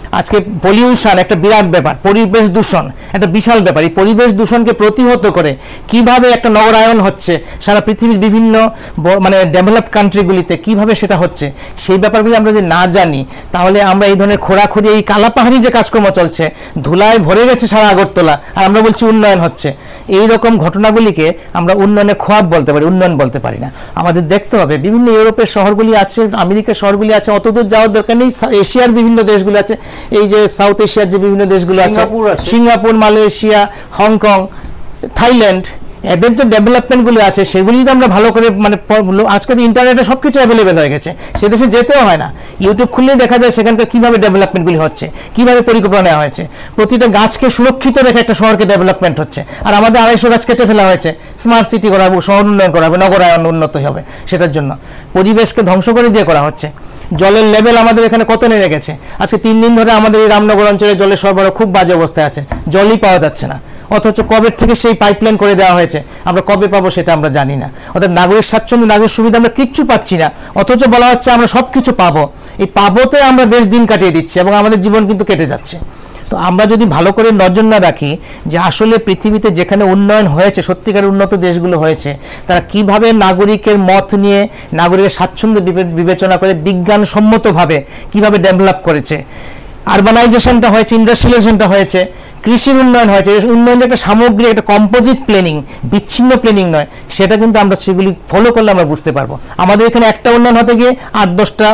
আজকে পলিউশন একটা বিরাট ব্যাপার, পরিবেশ দূষণ একটা বিশাল ব্যাপার। এই পরিবেশ দূষণকে প্রতিহত করে কিভাবে একটা নগরায়ন হচ্ছে সারা পৃথিবীর বিভিন্ন মানে ডেভেলপড কান্ট্রিগুলিতে, কিভাবে সেটা হচ্ছে সেই ব্যাপারগুলি আমরা যদি না জানি, তাহলে আমরা এই ধরনের খোঁড়াখুঁড়ি, এই কালাপাহাড়ি যে কাজকর্ম চলছে, ধুলায় ভরে গেছে সারা আগরতলা, আর আমরা বলছি উন্নয়ন হচ্ছে, এই রকম ঘটনাগুলিকে আমরা উন্নয়নের খোয়াব বলতে পারি, উন্নয়ন বলতে পারি না। আমাদের দেখতে হবে বিভিন্ন ইউরোপের শহরগুলি আছে, আমেরিকার শহরগুলি আছে, অতদূর যাওয়ার দরকার নেই। এশিয়ার বিভিন্ন দেশগুলো আছে, এই যে সাউথ এশিয়ার যে বিভিন্ন দেশগুলো আছে, সিঙ্গাপুর, মালয়েশিয়া, হংকং, থাইল্যান্ড, এদের যে ডেভেলপমেন্টগুলো আছে সেগুলি যদি আমরা ভালো করে মানে আজকে তো ইন্টারনেটে সব কিছু অ্যাভেলেবেল হয়ে গেছে, সে দেশে যেতেও হয় না, ইউটিউব খুললেই দেখা যায় সেখানকার কীভাবে ডেভেলপমেন্টগুলি হচ্ছে, কীভাবে পরিকল্পনা নেওয়া হয়েছে, প্রতিটা গাছকে সুরক্ষিত রেখে একটা শহরকে ডেভেলপমেন্ট হচ্ছে। আর আমাদের 250 গাছ কেটে ফেলা হয়েছে, স্মার্ট সিটি করাবো, শহর উন্নয়ন করাবো, নগরায়ন উন্নত হবে, সেটার জন্য পরিবেশকে ধ্বংস করে দিয়ে করা হচ্ছে। জলের লেভেল আমাদের এখানে কত নেমে গেছে, আজকে 3 দিন ধরে আমাদের এই রামনগর অঞ্চলে জলের সরবরাহ খুব বাজে অবস্থায় আছে, জলই পাওয়া যাচ্ছে না। অথচ কবে থেকে সেই পাইপলাইন করে দেওয়া হয়েছে, আমরা কবে পাবো সেটা আমরা জানি না। অর্থাৎ নাগরিক স্বাচ্ছন্দ্য, নাগরিক সুবিধা আমরা কিচ্ছু পাচ্ছি না, অথচ বলা হচ্ছে আমরা সব কিছু পাবো। এই পাবোতে আমরা বেশ দিন কাটিয়ে দিচ্ছি এবং আমাদের জীবন কিন্তু কেটে যাচ্ছে। তো আমরা যদি ভালো করে নজর না রাখি যে আসলে পৃথিবীতে যেখানে উন্নয়ন হয়েছে, সত্যিকারের উন্নত দেশগুলো হয়েছে, তারা কিভাবে নাগরিকের মত নিয়ে, নাগরিকের স্বাচ্ছন্দ্য বিবেচনা করে বিজ্ঞানসম্মতভাবে কিভাবে ডেভেলপ করেছে, আরবানাইজেশনটা হয়েছে, ইন্ডাস্ট্রিয়ালাইজেশনটা হয়েছে, কৃষির উন্নয়ন হয়েছে, উন্নয়ন যে একটা সামগ্রিক, একটা কম্পোজিট প্ল্যানিং, বিচ্ছিন্ন প্ল্যানিং নয়, সেটা কিন্তু আমরা সেগুলি ফলো করলে আমরা বুঝতে পারবো। আমাদের এখানে একটা উন্নয়ন হতে গিয়ে 8-10টা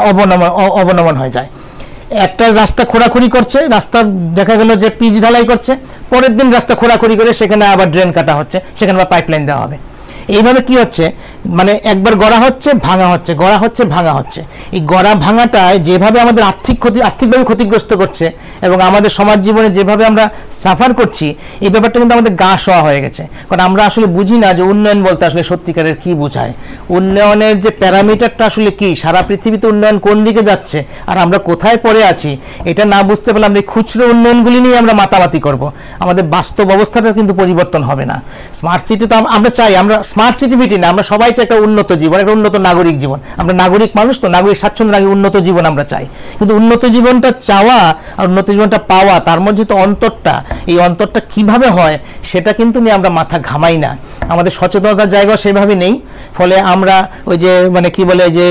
অবনমন হয়ে যায়। একটা রাস্তা খোঁড়াখুড়ি করছে, রাস্তা দেখা গেল যে পিচ ঢালাই করছে, পরের দিন রাস্তা খোঁড়াখুড়ি করে সেখানে আবার ড্রেন কাটা হচ্ছে, সেখানে আবার পাইপলাইন দেওয়া হবে। এইভাবে কি হচ্ছে, মানে একবার গড়া হচ্ছে, ভাঙা হচ্ছে, গড়া হচ্ছে, ভাঙা হচ্ছে। এই গড়া ভাঙাটায় যেভাবে আমাদের আর্থিকভাবে ক্ষতিগ্রস্ত করছে এবং আমাদের সমাজ জীবনে যেভাবে আমরা সাফার করছি, এই ব্যাপারটা কিন্তু আমাদের গা শোয়া হয়ে গেছে। কারণ আমরা আসলে বুঝি না যে উন্নয়ন বলতে আসলে সত্যিকারের কি বোঝায়, উন্নয়নের যে প্যারামিটারটা আসলে কি, সারা পৃথিবীতে উন্নয়ন কোন দিকে যাচ্ছে আর আমরা কোথায় পড়ে আছি, এটা না বুঝতে পারলে আমরা এই খুচরো উন্নয়নগুলি নিয়ে আমরা মাতামাতি করব, আমাদের বাস্তব অবস্থাটা কিন্তু পরিবর্তন হবে না। স্মার্ট সিটি তো আমরা চাই, আমরা স্মার্ট সিটিভিটি না, আমরা সবাই চাই একটা উন্নত জীবন, একটা উন্নত নাগরিক জীবন। আমরা নাগরিক মানুষ তো, নাগরিক স্বাচ্ছন্দ্য, উন্নত জীবন আমরা চাই। কিন্তু উন্নত জীবনটা চাওয়া আর উন্নত জীবনটা পাওয়া, তার মধ্যে তো অন্তরটা, এই অন্তরটা কিভাবে হয় সেটা কিন্তু নিয়ে আমরা মাথা ঘামাই না, আমাদের সচেতনতার জায়গা সেভাবে নেই। ফলে আমরা ওই যে মানে কি বলে যে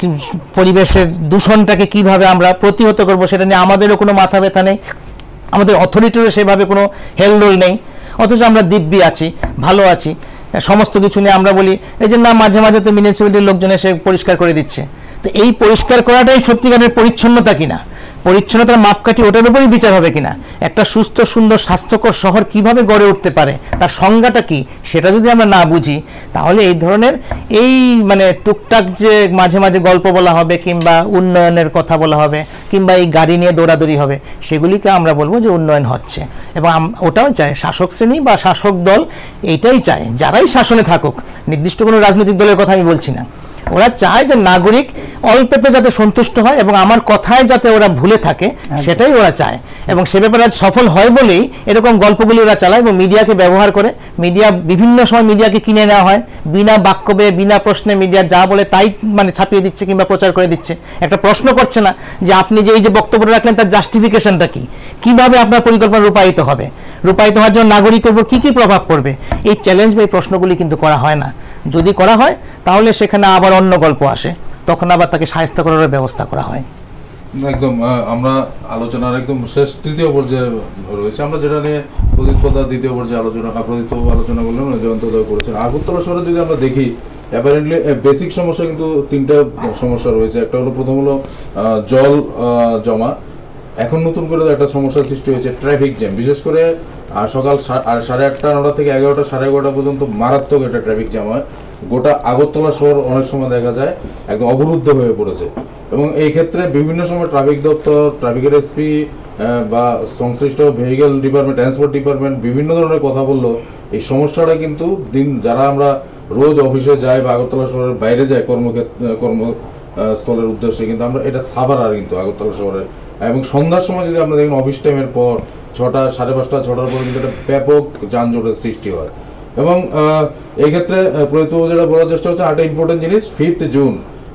পরিবেশের দূষণটাকে কিভাবে আমরা প্রতিহত করব সেটা নিয়ে আমাদেরও কোনো মাথা ব্যথা নেই, আমাদের অথরিটিরও সেভাবে কোনো হেলদোল নেই। অথচ আমরা দিব্যি আছি, ভালো আছি, সমস্ত কিছু নিয়ে আমরা বলি এই যে না, মাঝে মাঝে তো মিউনিসিপ্যালিটির লোকজন এসে পরিষ্কার করে দিচ্ছে। তো এই পরিষ্কার করাটাই সত্যিকারের পরিচ্ছন্নতা কিনা, পরিচ্ছন্নতার মাপকাঠি ওটার উপরই বিচার হবে কিনা, একটা সুস্থ সুন্দর স্বাস্থ্যকর শহর কিভাবে গড়ে উঠতে পারে তার সংজ্ঞাটা কি, সেটা যদি আমরা না বুঝি, তাহলে এই ধরনের এই মানে টুকটাক যে মাঝে মাঝে গল্প বলা হবে কিংবা উন্নয়নের কথা বলা হবে কিংবা এই গাড়ি নিয়ে দৌড়াদৌড়ি হবে, সেগুলিকে আমরা বলবো যে উন্নয়ন হচ্ছে। এবং ওটাও চায় শাসক শ্রেণী বা শাসক দল, এইটাই চায়, যারাই শাসনে থাকুক, নির্দিষ্ট কোনো রাজনৈতিক দলের কথা আমি বলছি না, ওরা চায় যে নাগরিক অল্পেতে যাতে সন্তুষ্ট হয় এবং আমার কথায় যাতে ওরা ভুলে থাকে, সেটাই ওরা চায়। এবং সে ব্যাপারে সফল হয় বলেই এরকম গল্পগুলি ওরা চালায় এবং মিডিয়াকে ব্যবহার করে। মিডিয়া বিভিন্ন সময় মিডিয়াকে কিনে নেওয়া হয়, বিনা বাক্যবে বিনা প্রশ্নে মিডিয়া যা বলে তাই মানে ছাপিয়ে দিচ্ছে কিংবা প্রচার করে দিচ্ছে। একটা প্রশ্ন করছে না যে আপনি যে এই যে বক্তব্য রাখলেন তার জাস্টিফিকেশনটা কি, কিভাবে আপনার পরিকল্পনা রূপায়িত হবে, রূপায়িত হওয়ার জন্য নাগরিকের উপর কী কী প্রভাব পড়বে, এই চ্যালেঞ্জ বা এই প্রশ্নগুলি কিন্তু করা হয় না। যদি করা হয় তাহলে সেখানে আবার অন্য গল্প আসে, তখন আবার তাকে শায়েস্তা করার ব্যবস্থা করা হয়। একদম আমরা আলোচনার একদম শেষ তৃতীয় পর্যায়ে রয়েছে, আমরা যেটা নিয়ে প্রদীপ দ্বিতীয় পর্যায়ে আলোচনা করলাম, জয়ন্তদয় করেছেন। আগরতলা শহরে যদি আমরা দেখি, অ্যাপারেন্টলি বেসিক সমস্যা কিন্তু 3টা সমস্যা রয়েছে। একটা হলো, প্রথম হলো জল জমা। এখন নতুন করে একটা সমস্যার সৃষ্টি হয়েছে ট্রাফিক জ্যাম, বিশেষ করে সকাল 8:30-9টা থেকে 11টা 11:30 পর্যন্ত মারাত্মক একটা ট্রাফিক জ্যাম হয়। গোটা আগরতলা শহর অনেক সময় দেখা যায় একদম অবরুদ্ধ হয়ে পড়েছে। এবং এই ক্ষেত্রে বিভিন্ন সময় ট্রাফিক দপ্তর, ট্রাফিকের এসপি বা সংশ্লিষ্ট ভেহিকেল ডিপার্টমেন্ট, ট্রান্সপোর্ট ডিপার্টমেন্ট বিভিন্ন ধরনের কথা বললো, এই সমস্যাটা কিন্তু যারা আমরা রোজ অফিসে যাই বা আগরতলা শহরের বাইরে যাই কর্মস্থলের উদ্দেশ্যে, কিন্তু আমরা এটা সাভার কিন্তু আগরতলা শহরে। এবং সন্ধ্যার সময় যদি আমরা দেখেন অফিস টাইমের পর 6টা, 5:30, 6টার পরে কিন্তু একটা ব্যাপক যানজটের সৃষ্টি হয়। এবং এই ক্ষেত্রে যেটা বলার চেষ্টা হচ্ছে, একটা ইম্পর্টেন্ট জিনিস, 5 জুন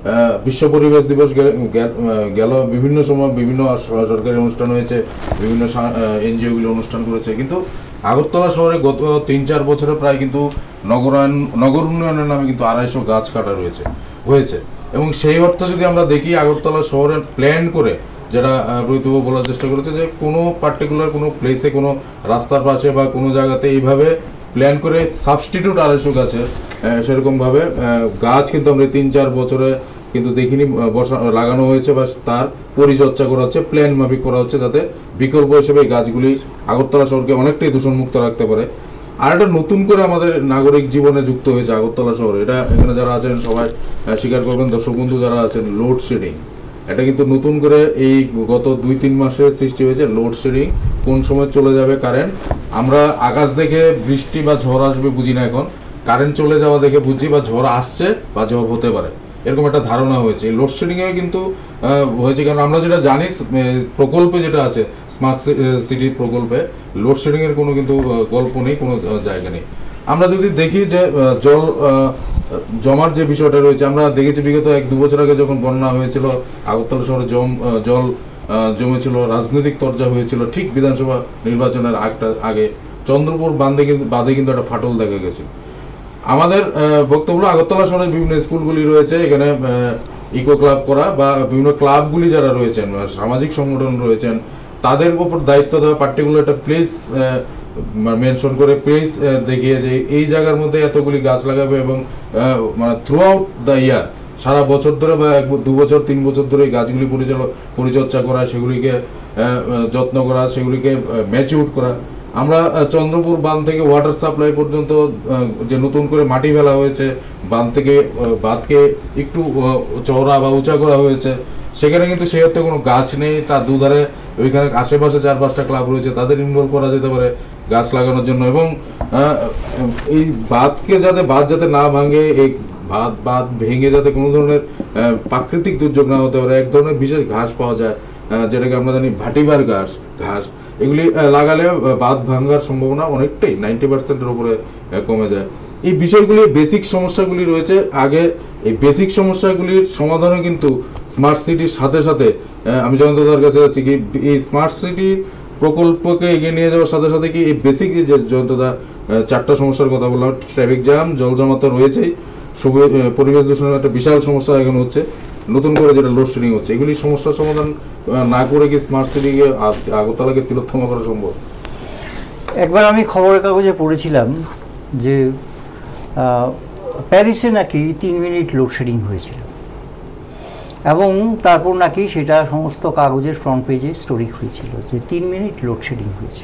বিশ্ব পরিবেশ দিবস গেল, বিভিন্ন সময় বিভিন্ন সরকারি অনুষ্ঠান হয়েছে, বিভিন্ন এনজিওগুলি অনুষ্ঠান করেছে, কিন্তু আগরতলা শহরে গত 3-4 বছরে প্রায় কিন্তু নগর উন্নয়নের নামে কিন্তু 250 গাছ কাটা হয়েছে। এবং সেই অর্থে যদি আমরা দেখি, আগরতলা শহরের প্ল্যান করে যেটা রোহিতবাবু বলার চেষ্টা করেছে, যে কোনো পার্টিকুলার কোনো প্লেসে, কোনো রাস্তার পাশে বা কোনো জায়গাতে এইভাবে প্ল্যান করে সাবস্টিটিউট 250 গাছের সেরকমভাবে গাছ কিন্তু আমরা 3-4 বছরে কিন্তু দেখিনি লাগানো হয়েছে, বা তার পরিচর্যা করা হচ্ছে, প্ল্যান মাফিক করা হচ্ছে, যাতে বিকল্প হিসেবে গাছগুলি আগরতলা শহরকে অনেকটাই দূষণমুক্ত রাখতে পারে। আর এটা নতুন করে আমাদের নাগরিক জীবনে যুক্ত হয়েছে আগরতলা শহরে। এটা এখানে যারা আছেন সবাই স্বীকার করবেন, দর্শক বন্ধু যারা আছেন, লোডশেডিং। এটা কিন্তু নতুন করে এই গত 2-3 মাসে সৃষ্টি হয়েছে লোডশেডিং। কোন সময় চলে যাবে কারেন্ট, আমরা আকাশ দেখে বৃষ্টি বা ঝড় আসবে বুঝি না, এখন কারেন্ট চলে যাওয়া দেখে বুঝি বা ঝড় আসছে বা ঝড় হতে পারে, এরকম একটা ধারণা হয়েছে। লোডশেডিং এ কিন্তু হয়েছে, কারণ আমরা যেটা জানি প্রকল্পে যেটা আছে স্মার্ট সিটি প্রকল্পে, লোডশেডিং এর কোনো কিন্তু গল্প নেই, কোনো জায়গা নেই। আমরা যদি দেখি যে জল জমার যে বিষয়টা রয়েছে, আমরা দেখেছি বিগত 1-2 বছর আগে যখন বন্যা হয়েছিল, আগরতলা শহরে জল জমেছিল, রাজনৈতিক তরজা হয়েছিল, ঠিক বিধানসভা নির্বাচনের আগে চন্দ্রপুর বাঁধে কিন্তু একটা ফাটল দেখা গেছে। আমাদের বক্তব্য, আগরতলা শহরে বিভিন্ন স্কুলগুলি রয়েছে, এখানে ইকো ক্লাব করা বা বিভিন্ন ক্লাবগুলি যারা রয়েছেন, সামাজিক সংগঠন রয়েছেন, তাদের উপর দায়িত্ব দেওয়া, পার্টিকুলার একটা প্লেস মেনশন করে প্লেস দেখিয়ে যে এই জায়গার মধ্যে এতগুলি গাছ লাগাবে, এবং মানে থ্রু আউট দ্য ইয়ার, সারা বছর ধরে বা 2 বছর 3 বছর ধরে গাছগুলি পরিচর্যা করা, সেগুলিকে যত্ন করা, সেগুলিকে ম্যাচিউর করা। আমরা চন্দ্রপুর বাঁধ থেকে ওয়াটার সাপ্লাই পর্যন্ত যে নতুন করে মাটি ফেলা হয়েছে, বাঁধকে একটু চওড়া বা উঁচা করা হয়েছে, সেখানে কিন্তু সেই অর্থে কোনো গাছ নেই। তার দুধারে ওইখানে আশেপাশে 4-5টা ক্লাব রয়েছে, তাদের ইনভলভ করা যেতে পারে গাছ লাগানোর জন্য। এবং এই বাঁধ যাতে না ভাঙে, এই বাঁধ ভেঙে যাতে কোনো ধরনের প্রাকৃতিক দুর্যোগ না হতে পারে, এক ধরনের বিশেষ ঘাস পাওয়া যায়, যেটাকে আমরা জানি ভাটিবার ঘাস, এগুলি লাগালে বাঁধ ভাঙার সম্ভাবনা অনেকটাই 90%-এর উপরে কমে যায়। এই বিষয়গুলি, বেসিক সমস্যাগুলি রয়েছে। আগে এই বেসিক সমস্যাগুলির সমাধানও কিন্তু স্মার্ট সিটির সাথে সাথে, আমি জয়ন্তদার কাছে যাচ্ছি কি, এই স্মার্ট সিটি প্রকল্পকে এগিয়ে নিয়ে যাওয়ার সাথে সাথে কি এই বেসিক যে জয়ন্তদা 4টা সমস্যার কথা বললাম, ট্রাফিক জ্যাম, জল জমা তো রয়েছেই, পরিবেশ দূষণের একটা বিশাল সমস্যা এখন হচ্ছে, নতুন করে যেটা লোডশেডিং হচ্ছে, এগুলি সমস্যার সমাধান না করে কি স্মার্ট সিটিকে আগরতলাকে তিলোত্তমা করা সম্ভব? একবার আমি খবরের কাগজে পড়েছিলাম যে প্যারিসে নাকি 3 মিনিট লোডশেডিং হয়েছিল, এবং তারপর নাকি সেটা সমস্ত কাগজের ফ্রন্ট পেজে স্টোরি হয়েছিল যে 3 মিনিট লোডশেডিং হয়েছে।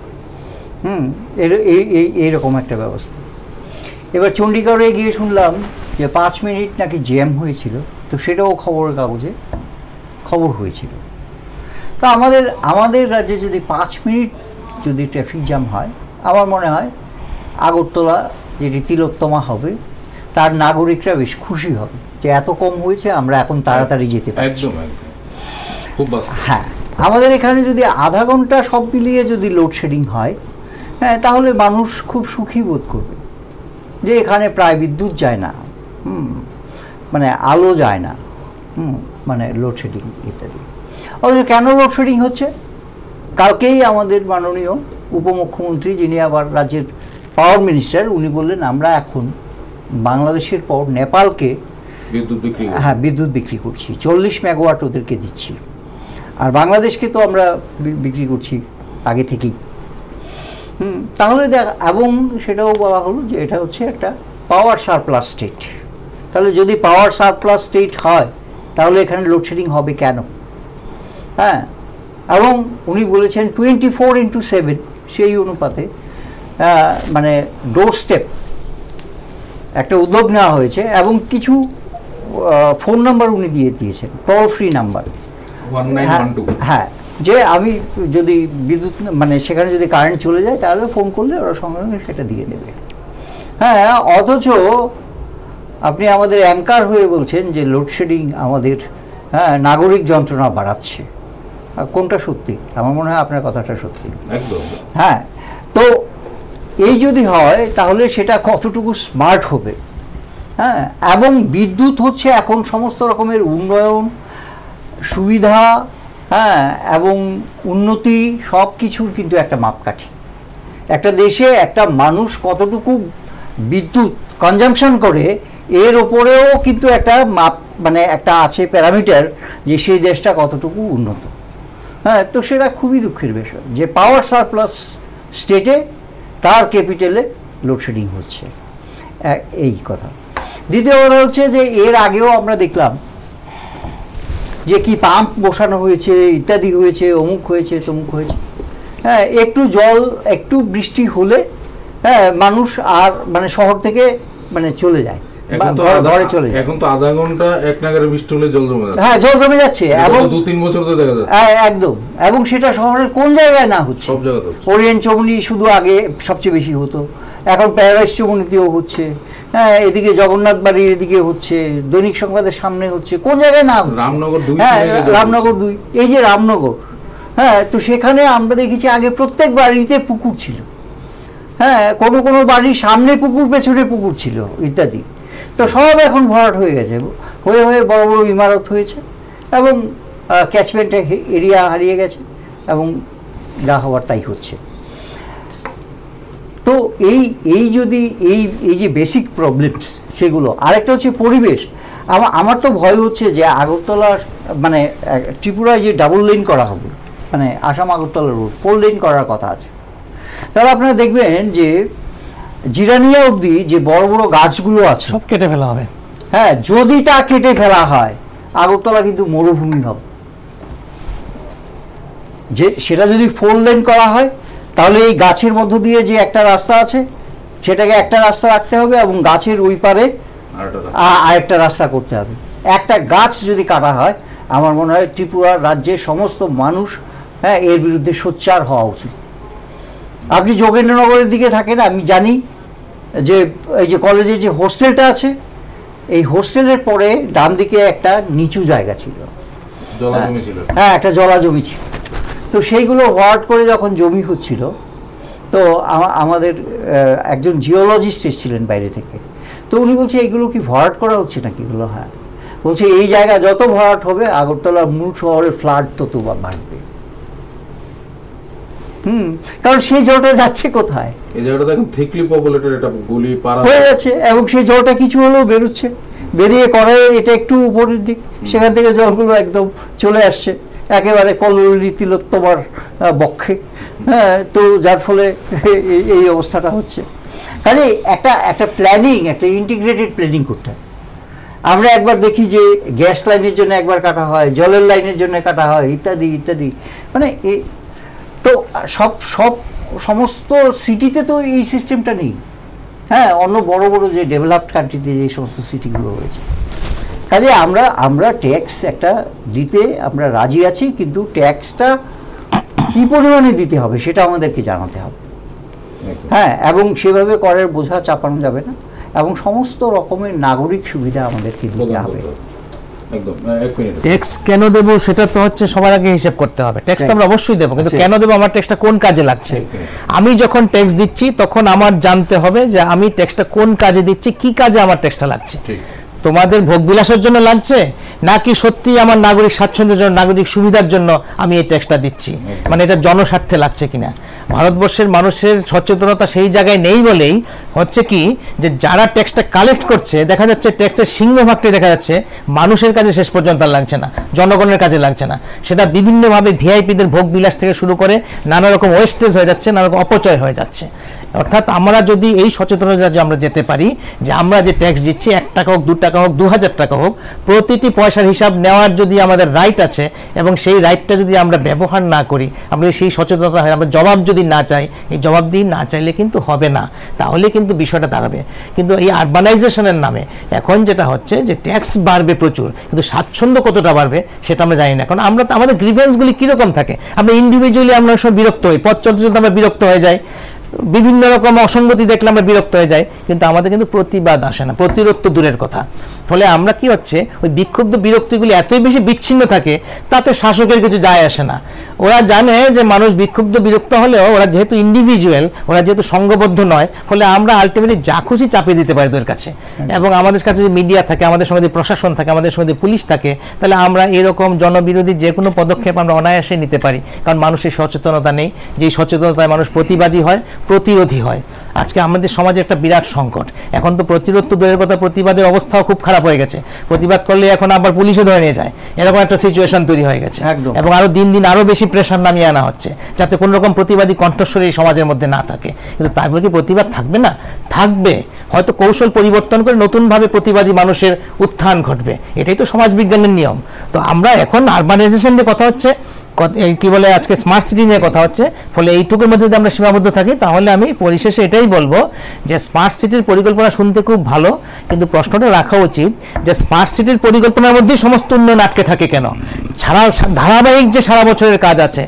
এইরকম একটা ব্যবস্থা। এবার চণ্ডীগড়ে গিয়ে শুনলাম যে 5 মিনিট নাকি জ্যাম হয়েছিল, তো সেটাও খবরের কাগজে খবর হয়েছিল। তো আমাদের রাজ্যে যদি 5 মিনিট যদি ট্রাফিক জ্যাম হয়, আমার মনে হয় আগরতলা যেটি তিলোত্তমা হবে, তার নাগরিকরা বেশ খুশি হবে যে এত কম হয়েছে, আমরা এখন তাড়াতাড়ি যেতে পারি। একদম খুব হ্যাঁ, আমাদের এখানে যদি আধা ঘন্টা সব মিলিয়ে যদি লোডশেডিং হয়, হ্যাঁ, তাহলে মানুষ খুব সুখী বোধ করবে যে এখানে প্রায় বিদ্যুৎ যায় না, মানে আলো যায় না, মানে লোডশেডিং ইত্যাদি। অথচ কেন লোডশেডিং হচ্ছে? কালকেই আমাদের মাননীয় উপমুখ্যমন্ত্রী, যিনি আবার রাজ্যের পাওয়ার মিনিস্টার, উনি বললেন আমরা এখন বাংলাদেশের পর নেপালকে বিদ্যুৎ বিক্রি করছি, 40 মেগাওয়াট ওদেরকে দিচ্ছি, আর বাংলাদেশকে তো আমরা বিক্রি করছি আগে থেকেই। তাহলে এবং সেটাও বলা হলো যে এটা হচ্ছে একটা পাওয়ার সারপ্লাস স্টেট। তাহলে যদি পাওয়ার সারপ্লাস স্টেট হয়, তাহলে এখানে লোডশেডিং হবে কেন? হ্যাঁ, এবং উনি বলেছেন 24/7 সেই অনুপাতে মানে ডোর স্টেপ একটা উদ্যোগ নেওয়া হয়েছে, এবং কিছু ফোন নাম্বার উনি দিয়েছেন, টোল ফ্রি নাম্বার। হ্যাঁ, যে আমি যদি বিদ্যুৎ মানে সেখানে যদি কারেন্ট চলে যায়, তাহলে ফোন করলে ওরা সঙ্গে সঙ্গে সেটা দিয়ে দেবে। হ্যাঁ, অথচ আপনি আমাদের অ্যাঙ্কার হয়ে বলছেন যে লোডশেডিং আমাদের নাগরিক যন্ত্রণা বাড়াচ্ছে। কোনটা সত্যি? আমার মনে হয় আপনার কথাটা সত্যি। একদম। হ্যাঁ, তো এই যদি হয় তাহলে সেটা কতটুকু স্মার্ট হবে? হ্যাঁ, এবং বিদ্যুৎ হচ্ছে এখন সমস্ত রকমের উন্নয়ন, সুবিধা, হ্যাঁ, এবং উন্নতি সব কিছুর কিন্তু একটা মাপকাঠি। একটা দেশে একটা মানুষ কতটুকু বিদ্যুৎ কনজাম্পশন করে এর ওপরেও কিন্তু একটা মাপ, মানে একটা আছে প্যারামিটার, যে সেই দেশটা কতটুকু উন্নত। হ্যাঁ, তো সেটা খুবই দুঃখের বিষয় যে পাওয়ার সারপ্লাস স্টেটে তার ক্যাপিটালে লোডশেডিং হচ্ছে, এই কথা। দ্বিতীয় কথা হচ্ছে যে এর আগেও আমরা দেখলাম যে কি পাম্প বসানো হয়েছে, ইত্যাদি হয়েছে, অমুক হয়েছে, তমুক হয়েছে। হ্যাঁ, একটু জল, একটু বৃষ্টি হলে হ্যাঁ মানুষ আর মানে শহর থেকে মানে চলে যায়, ঘরে চলে যায়। এখন তো আধা ঘন্টা এক নাগারে বৃষ্টি হলে জল জমে যাচ্ছে। হ্যাঁ, জল জমে যাচ্ছে, এবং 2-3 বছর তো দেখা যাচ্ছে। একদম। এবং সেটা শহরের কোন জায়গায় না হচ্ছে? সব জায়গাতে। ওরিয়েন্ট চমুনি শুধু আগে সবচেয়ে বেশি হতো, এখন প্যারাডাইস চমুনিতেও হচ্ছে। হ্যাঁ, এদিকে জগন্নাথ বাড়ির এদিকে হচ্ছে, দৈনিক সংবাদের সামনে হচ্ছে, কোন জায়গায় না হচ্ছে? রামনগর 2। হ্যাঁ, রামনগর 2, এই যে রামনগর, হ্যাঁ, তো সেখানে আমরা দেখেছি আগে প্রত্যেক বাড়িতে পুকুর ছিল। হ্যাঁ, কোনো কোনো বাড়ির সামনে পুকুর, পেছনে পুকুর ছিল, ইত্যাদি। তো সব এখন ভরাট হয়ে গেছে, হয়ে হয়ে বড় বড় ইমারত হয়েছে, এবং ক্যাচমেন্ট এরিয়া হারিয়ে গেছে, এবং যা হওয়ার তাই হচ্ছে। তো এই যদি এই যে বেসিক প্রবলেমস সেগুলো, আরেকটা হচ্ছে পরিবেশ। আমার তো ভয় হচ্ছে যে আগরতলার মানে ত্রিপুরায় যে ডাবল লেন করা হবে, মানে আসাম আগরতলা রোড 4 লেন করার কথা আছে, তাহলে আপনারা দেখবেন যে জিরানিয়া অবধি যে বড় বড় গাছগুলো আছে সব কেটে ফেলা হবে। হ্যাঁ, যদি তা কেটে ফেলা হয়, আগরতলা কিন্তু মরুভূমি হবে। যে সেটা যদি 4 লেন করা হয়, তাহলে এই গাছের মধ্য দিয়ে যে একটা রাস্তা আছে সেটাকে একটা রাস্তা রাখতে হবে, এবং গাছের ওই পারে আরেকটা রাস্তা করতে হবে। একটা গাছ যদি কাটা হয়, আমার মনে হয় ত্রিপুরা রাজ্যের সমস্ত মানুষ হ্যাঁ এর বিরুদ্ধে সোচ্চার হওয়া উচিত। আপনি যোগেন্দ্রনগরের দিকে থাকেন, আমি জানি যে এই যে কলেজের যে হোস্টেলটা আছে, এই হোস্টেলের পরে ডান দিকে একটা নিচু জায়গা ছিল, হ্যাঁ, একটা জলা জমি ছিল। তো সেইগুলো ওয়ার্ড করে যখন জমি হচ্ছিল, তো আমাদের একজন জিওলজিস্ট এসেছিলেন বাইরে থেকে, তো উনি বলছে এইগুলো কি ভরাট করা হচ্ছে নাকি? এগুলো হ্যাঁ, বলছে এই জায়গা যত ভরাট হবে আগরতলার মূল শহরের ফ্লাড তত বাড়বে। কারণ সেই জলটা যাচ্ছে কোথায়? এই জায়গাটা এখন থিকলি পপুলেটেড, এটা গলি পাড়া হয়ে যাচ্ছে, এবং সেই জলটা কিছু হলেও বেরোচ্ছে, বেরিয়ে করে এটা একটু উপরের দিক, সেখান থেকে জলগুলো একদম চলে আসছে একেবারে কল্লোলিনী তিলোত্তমার বক্ষে। হ্যাঁ, তো যার ফলে এই অবস্থাটা হচ্ছে। কাজে একটা প্ল্যানিং, একটা ইন্টিগ্রেটেড প্ল্যানিং করতে হয়। আমরা একবার দেখি যে গ্যাস লাইনের জন্য একবার কাটা হয়, জলের লাইনের জন্য কাটা হয়, ইত্যাদি ইত্যাদি। মানে তো সমস্ত সিটিতে তো এই সিস্টেমটা নেই। হ্যাঁ, অন্য বড় বড় যে ডেভেলপড কান্ট্রিতে যে সমস্ত সিটিগুলো রয়েছে। কাজে আমরা ট্যাক্স একটা দিতে আমরা রাজি আছি, কিন্তু ট্যাক্সটা কী পরিমাণে দিতে হবে সেটা আমাদেরকে জানাতে হবে। হ্যাঁ, এবং সেভাবে করের বোঝা চাপানো যাবে না, এবং সমস্ত রকমের নাগরিক সুবিধা আমাদেরকে দিতে হবে। ট্যাক্স কেন দেবো সেটা তো হচ্ছে সবার আগে হিসাব করতে হবে। ট্যাক্স তো আমরা অবশ্যই দেবো, কিন্তু কেন দেবো, আমার ট্যাক্সটা কোন কাজে লাগছে। আমি যখন ট্যাক্স দিচ্ছি তখন আমার জানতে হবে যে আমি ট্যাক্সটা কোন কাজে দিচ্ছি, কি কাজে আমার ট্যাক্সটা লাগছে। তোমাদের ভোগ বিলাসের জন্য লাগছে, নাকি সত্যি আমার নাগরিক স্বাচ্ছন্দ্যের জন্য, নাগরিক সুবিধার জন্য আমি এই ট্যাক্সটা দিচ্ছি, মানে এটা জনস্বার্থে লাগছে কিনা। ভারতবর্ষের মানুষের সচেতনতা সেই জায়গায় নেই বলেই হচ্ছে কি যে যারা ট্যাক্সটা কালেক্ট করছে, দেখা যাচ্ছে ট্যাক্সের সিংহভাগটাই দেখা যাচ্ছে মানুষের কাছে শেষ পর্যন্ত আর লাগছে না, জনগণের কাছে লাগছে না। সেটা বিভিন্নভাবে ভিআইপিদের ভোগ বিলাস থেকে শুরু করে নানা রকম ওয়েস্টেজ হয়ে যাচ্ছে, নানা রকম অপচয় হয়ে যাচ্ছে। অর্থাৎ আমরা যদি এই সচেতনতা আমরা যেতে পারি যে আমরা যে ট্যাক্স দিচ্ছি 1 টাকা হোক, 2 টাকা হোক, 2000 টাকা হোক, প্রতিটি পয়সার হিসাব নেওয়ার যদি আমাদের রাইট আছে, এবং সেই রাইটটা যদি আমরা ব্যবহার না করি, আমরা সেই সচেতনতা হয়, আমরা জবাব যদি না চাই, এই জবাবদিহি না চাইলে কিন্তু হবে না, তাহলে কিন্তু বিষয়টা দাঁড়াবে। কিন্তু এই আরবানাইজেশনের নামে এখন যেটা হচ্ছে যে ট্যাক্স বাড়বে প্রচুর, কিন্তু স্বাচ্ছন্দ্য কতটা বাড়বে সেটা আমরা জানি না। কারণ আমরা তো আমাদের গ্রিভেন্সগুলি কীরকম থাকে, আমরা ইন্ডিভিজুয়ালি আমরা সব বিরক্ত হই, পথ চলতে চলতে আমরা বিরক্ত হয়ে যাই, বিভিন্ন রকম অসঙ্গতি দেখলে আমরা বিরক্ত হয়ে যাই, কিন্তু আমাদের কিন্তু প্রতিবাদ আসে না, প্রতিরোধ তো দূরের কথা। ফলে আমরা কি হচ্ছে ওই বিক্ষুব্ধ বিরক্তিগুলি এতই বেশি বিচ্ছিন্ন থাকে, তাতে শাসকের কিছু যায় আসে না। ওরা জানে যে মানুষ বিক্ষুব্ধ বিরক্ত হলেও ওরা যেহেতু ইন্ডিভিজুয়াল, ওরা যেহেতু সংঘবদ্ধ নয়, ফলে আমরা আলটিমেটলি যা খুশি চাপিয়ে দিতে পারি ওদের কাছে। এবং আমাদের কাছে যদি মিডিয়া থাকে, আমাদের সঙ্গে যদি প্রশাসন থাকে, আমাদের সঙ্গে যদি পুলিশ থাকে, তাহলে আমরা এরকম জনবিরোধী যে কোনো পদক্ষেপ আমরা অনায়াসে নিতে পারি, কারণ মানুষের সচেতনতা নেই। যেই সচেতনতায় মানুষ প্রতিবাদী হয়, প্রতিরোধী হয়। আজকে আমাদের সমাজে একটা বিরাট সংকট। এখন তো প্রতিরোধ তো দূরের কথা, প্রতিবাদের অবস্থাও খুব খারাপ হয়ে গেছে। প্রতিবাদ করলে এখন আবার পুলিশে ধরে নিয়ে যায়, এরকম একটা সিচুয়েশন তৈরি হয়ে গেছে। এবং আরো দিন দিন আরো বেশি প্রেশার নামিয়ে আনা হচ্ছে, যাতে কোনো রকম প্রতিবাদী কণ্ঠস্বর এই সমাজের মধ্যে না থাকে। কিন্তু তাই বলে কি প্রতিবাদ থাকবে না? থাকবে, হয়তো কৌশল পরিবর্তন করে নতুনভাবে প্রতিবাদী মানুষের উত্থান ঘটবে। এটাই তো সমাজবিজ্ঞানের নিয়ম। তো আমরা এখন আরবানাইজেশন নিয়ে কথা হচ্ছে, কি বলে আজকে স্মার্ট সিটি নিয়ে কথা হচ্ছে। ফলে এইটুকুর মধ্যে যদি আমরা সীমাবদ্ধ থাকি, তাহলে আমি পরিশেষে এটাই বলবো যে স্মার্ট সিটির পরিকল্পনা শুনতে খুব ভালো, কিন্তু প্রশ্নটা রাখা উচিত যে স্মার্ট সিটির পরিকল্পনার মধ্যেই সমস্ত উন্নয়ন আটকে থাকে কেন? ছাড়া ধারাবাহিক যে সারা বছরের কাজ আছে,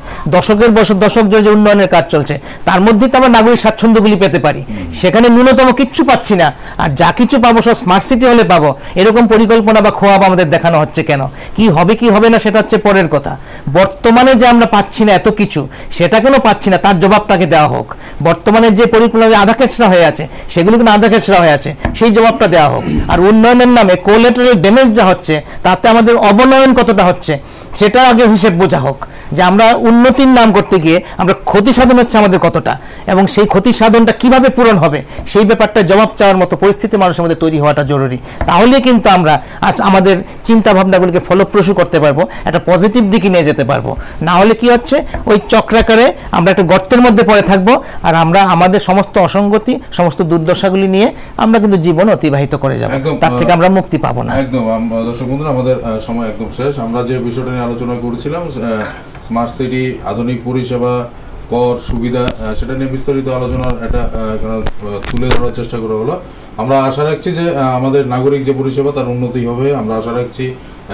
দশক জুড়ে যে উন্নয়নের কাজ চলছে, তার মধ্যেই তো আমরা নাগরিক স্বাচ্ছন্দ্যগুলি পেতে পারি। সেখানে ন্যূনতম কিচ্ছু পাচ্ছি না, আর যা কিছু পাবো সব স্মার্ট সিটি হলে পাবো, এরকম পরিকল্পনা বা খোয়াব আমাদের দেখানো হচ্ছে কেন? কি হবে কি হবে না সেটা হচ্ছে পরের কথা। বর্তমানে যে আমরা পাচ্ছি না এত কিছু, সেটা কেন পাচ্ছি না তার জবাবটাকে দেওয়া হোক। বর্তমানে যে পরিকল্পনা আধা কেচরা হয়ে আছে, সেগুলো কিন্তু আধা কেচরা হয়ে আছে, সেই জবাবটা দেওয়া হোক। আর উন্নয়নের নামে কোলাটারাল ড্যামেজ যা হচ্ছে, তাতে আমাদের অবনয়ন কতটা হচ্ছে, সেটা আগে হিসেব বোঝা হোক। যে আমরা উন্নতির নাম করতে গিয়ে আমরা ক্ষতি সাধন হচ্ছে আমাদের কতটা, এবং সেই ক্ষতি সাধনটা কিভাবে পূরণ হবে, সেই ব্যাপারটা জবাব চাওয়ার মতো পরিস্থিতি মানুষের মধ্যে তৈরি হওয়াটা জরুরি। তাহলে কিন্তু আমরা আজ আমাদের চিন্তা ভাবনাগুলিকে ফলপ্রসূ করতে পারবো, একটা পজিটিভ দিকে নিয়ে যেতে পারবো। না হলে কি হচ্ছে, ওই চক্রাকারে আমরা একটা গর্তের মধ্যে পড়ে থাকবো, আর আমরা আমাদের সমস্ত অসঙ্গতি, সমস্ত দুর্দশাগুলি নিয়ে আমরা কিন্তু জীবন অতিবাহিত করে যাবো, তার থেকে আমরা মুক্তি পাবো না। একদম। দর্শক বন্ধুরা, আমাদের সময় একদম শেষ। আমরা যে বিষয়টা নিয়ে আলোচনা করেছিলাম, স্মার্ট সিটি, আধুনিক পরিষেবা, কর সুবিধা, সেটা নিয়ে বিস্তারিত আলোচনার একটা তুলে ধরার চেষ্টা করা হলো। আমরা আশা রাখছি যে আমাদের নাগরিক যে পরিষেবা তার উন্নতি হবে। আমরা আশা রাখছি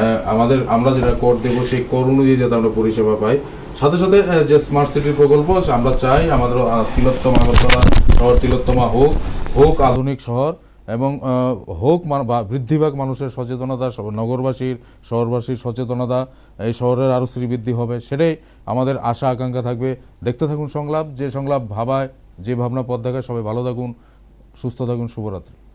আমরা যেটা কর দেবো সেই কর অনুযায়ী যাতে আমরা পরিষেবা পাই। সাথে সাথে যে স্মার্ট সিটির প্রকল্প, আমরা চাই আমাদের তিলোত্তম আগরতলা শহর তিলোত্তমা হোক আধুনিক শহর, এবং হোক বৃদ্ধিভাগ মানুষের সচেতনতা, নগরবাসীর শহরবাসীর সচেতনতা, এই শহরের আরও শ্রীবৃদ্ধি হবে। সেটাই আমাদের আশা আকাঙ্ক্ষা থাকবে। দেখতে থাকুন সংলাপ, যে সংলাপ ভাবায়, যে ভাবনা পথ দেখায়। সবাই ভালো থাকুন, সুস্থ থাকুন, শুভরাত্রি।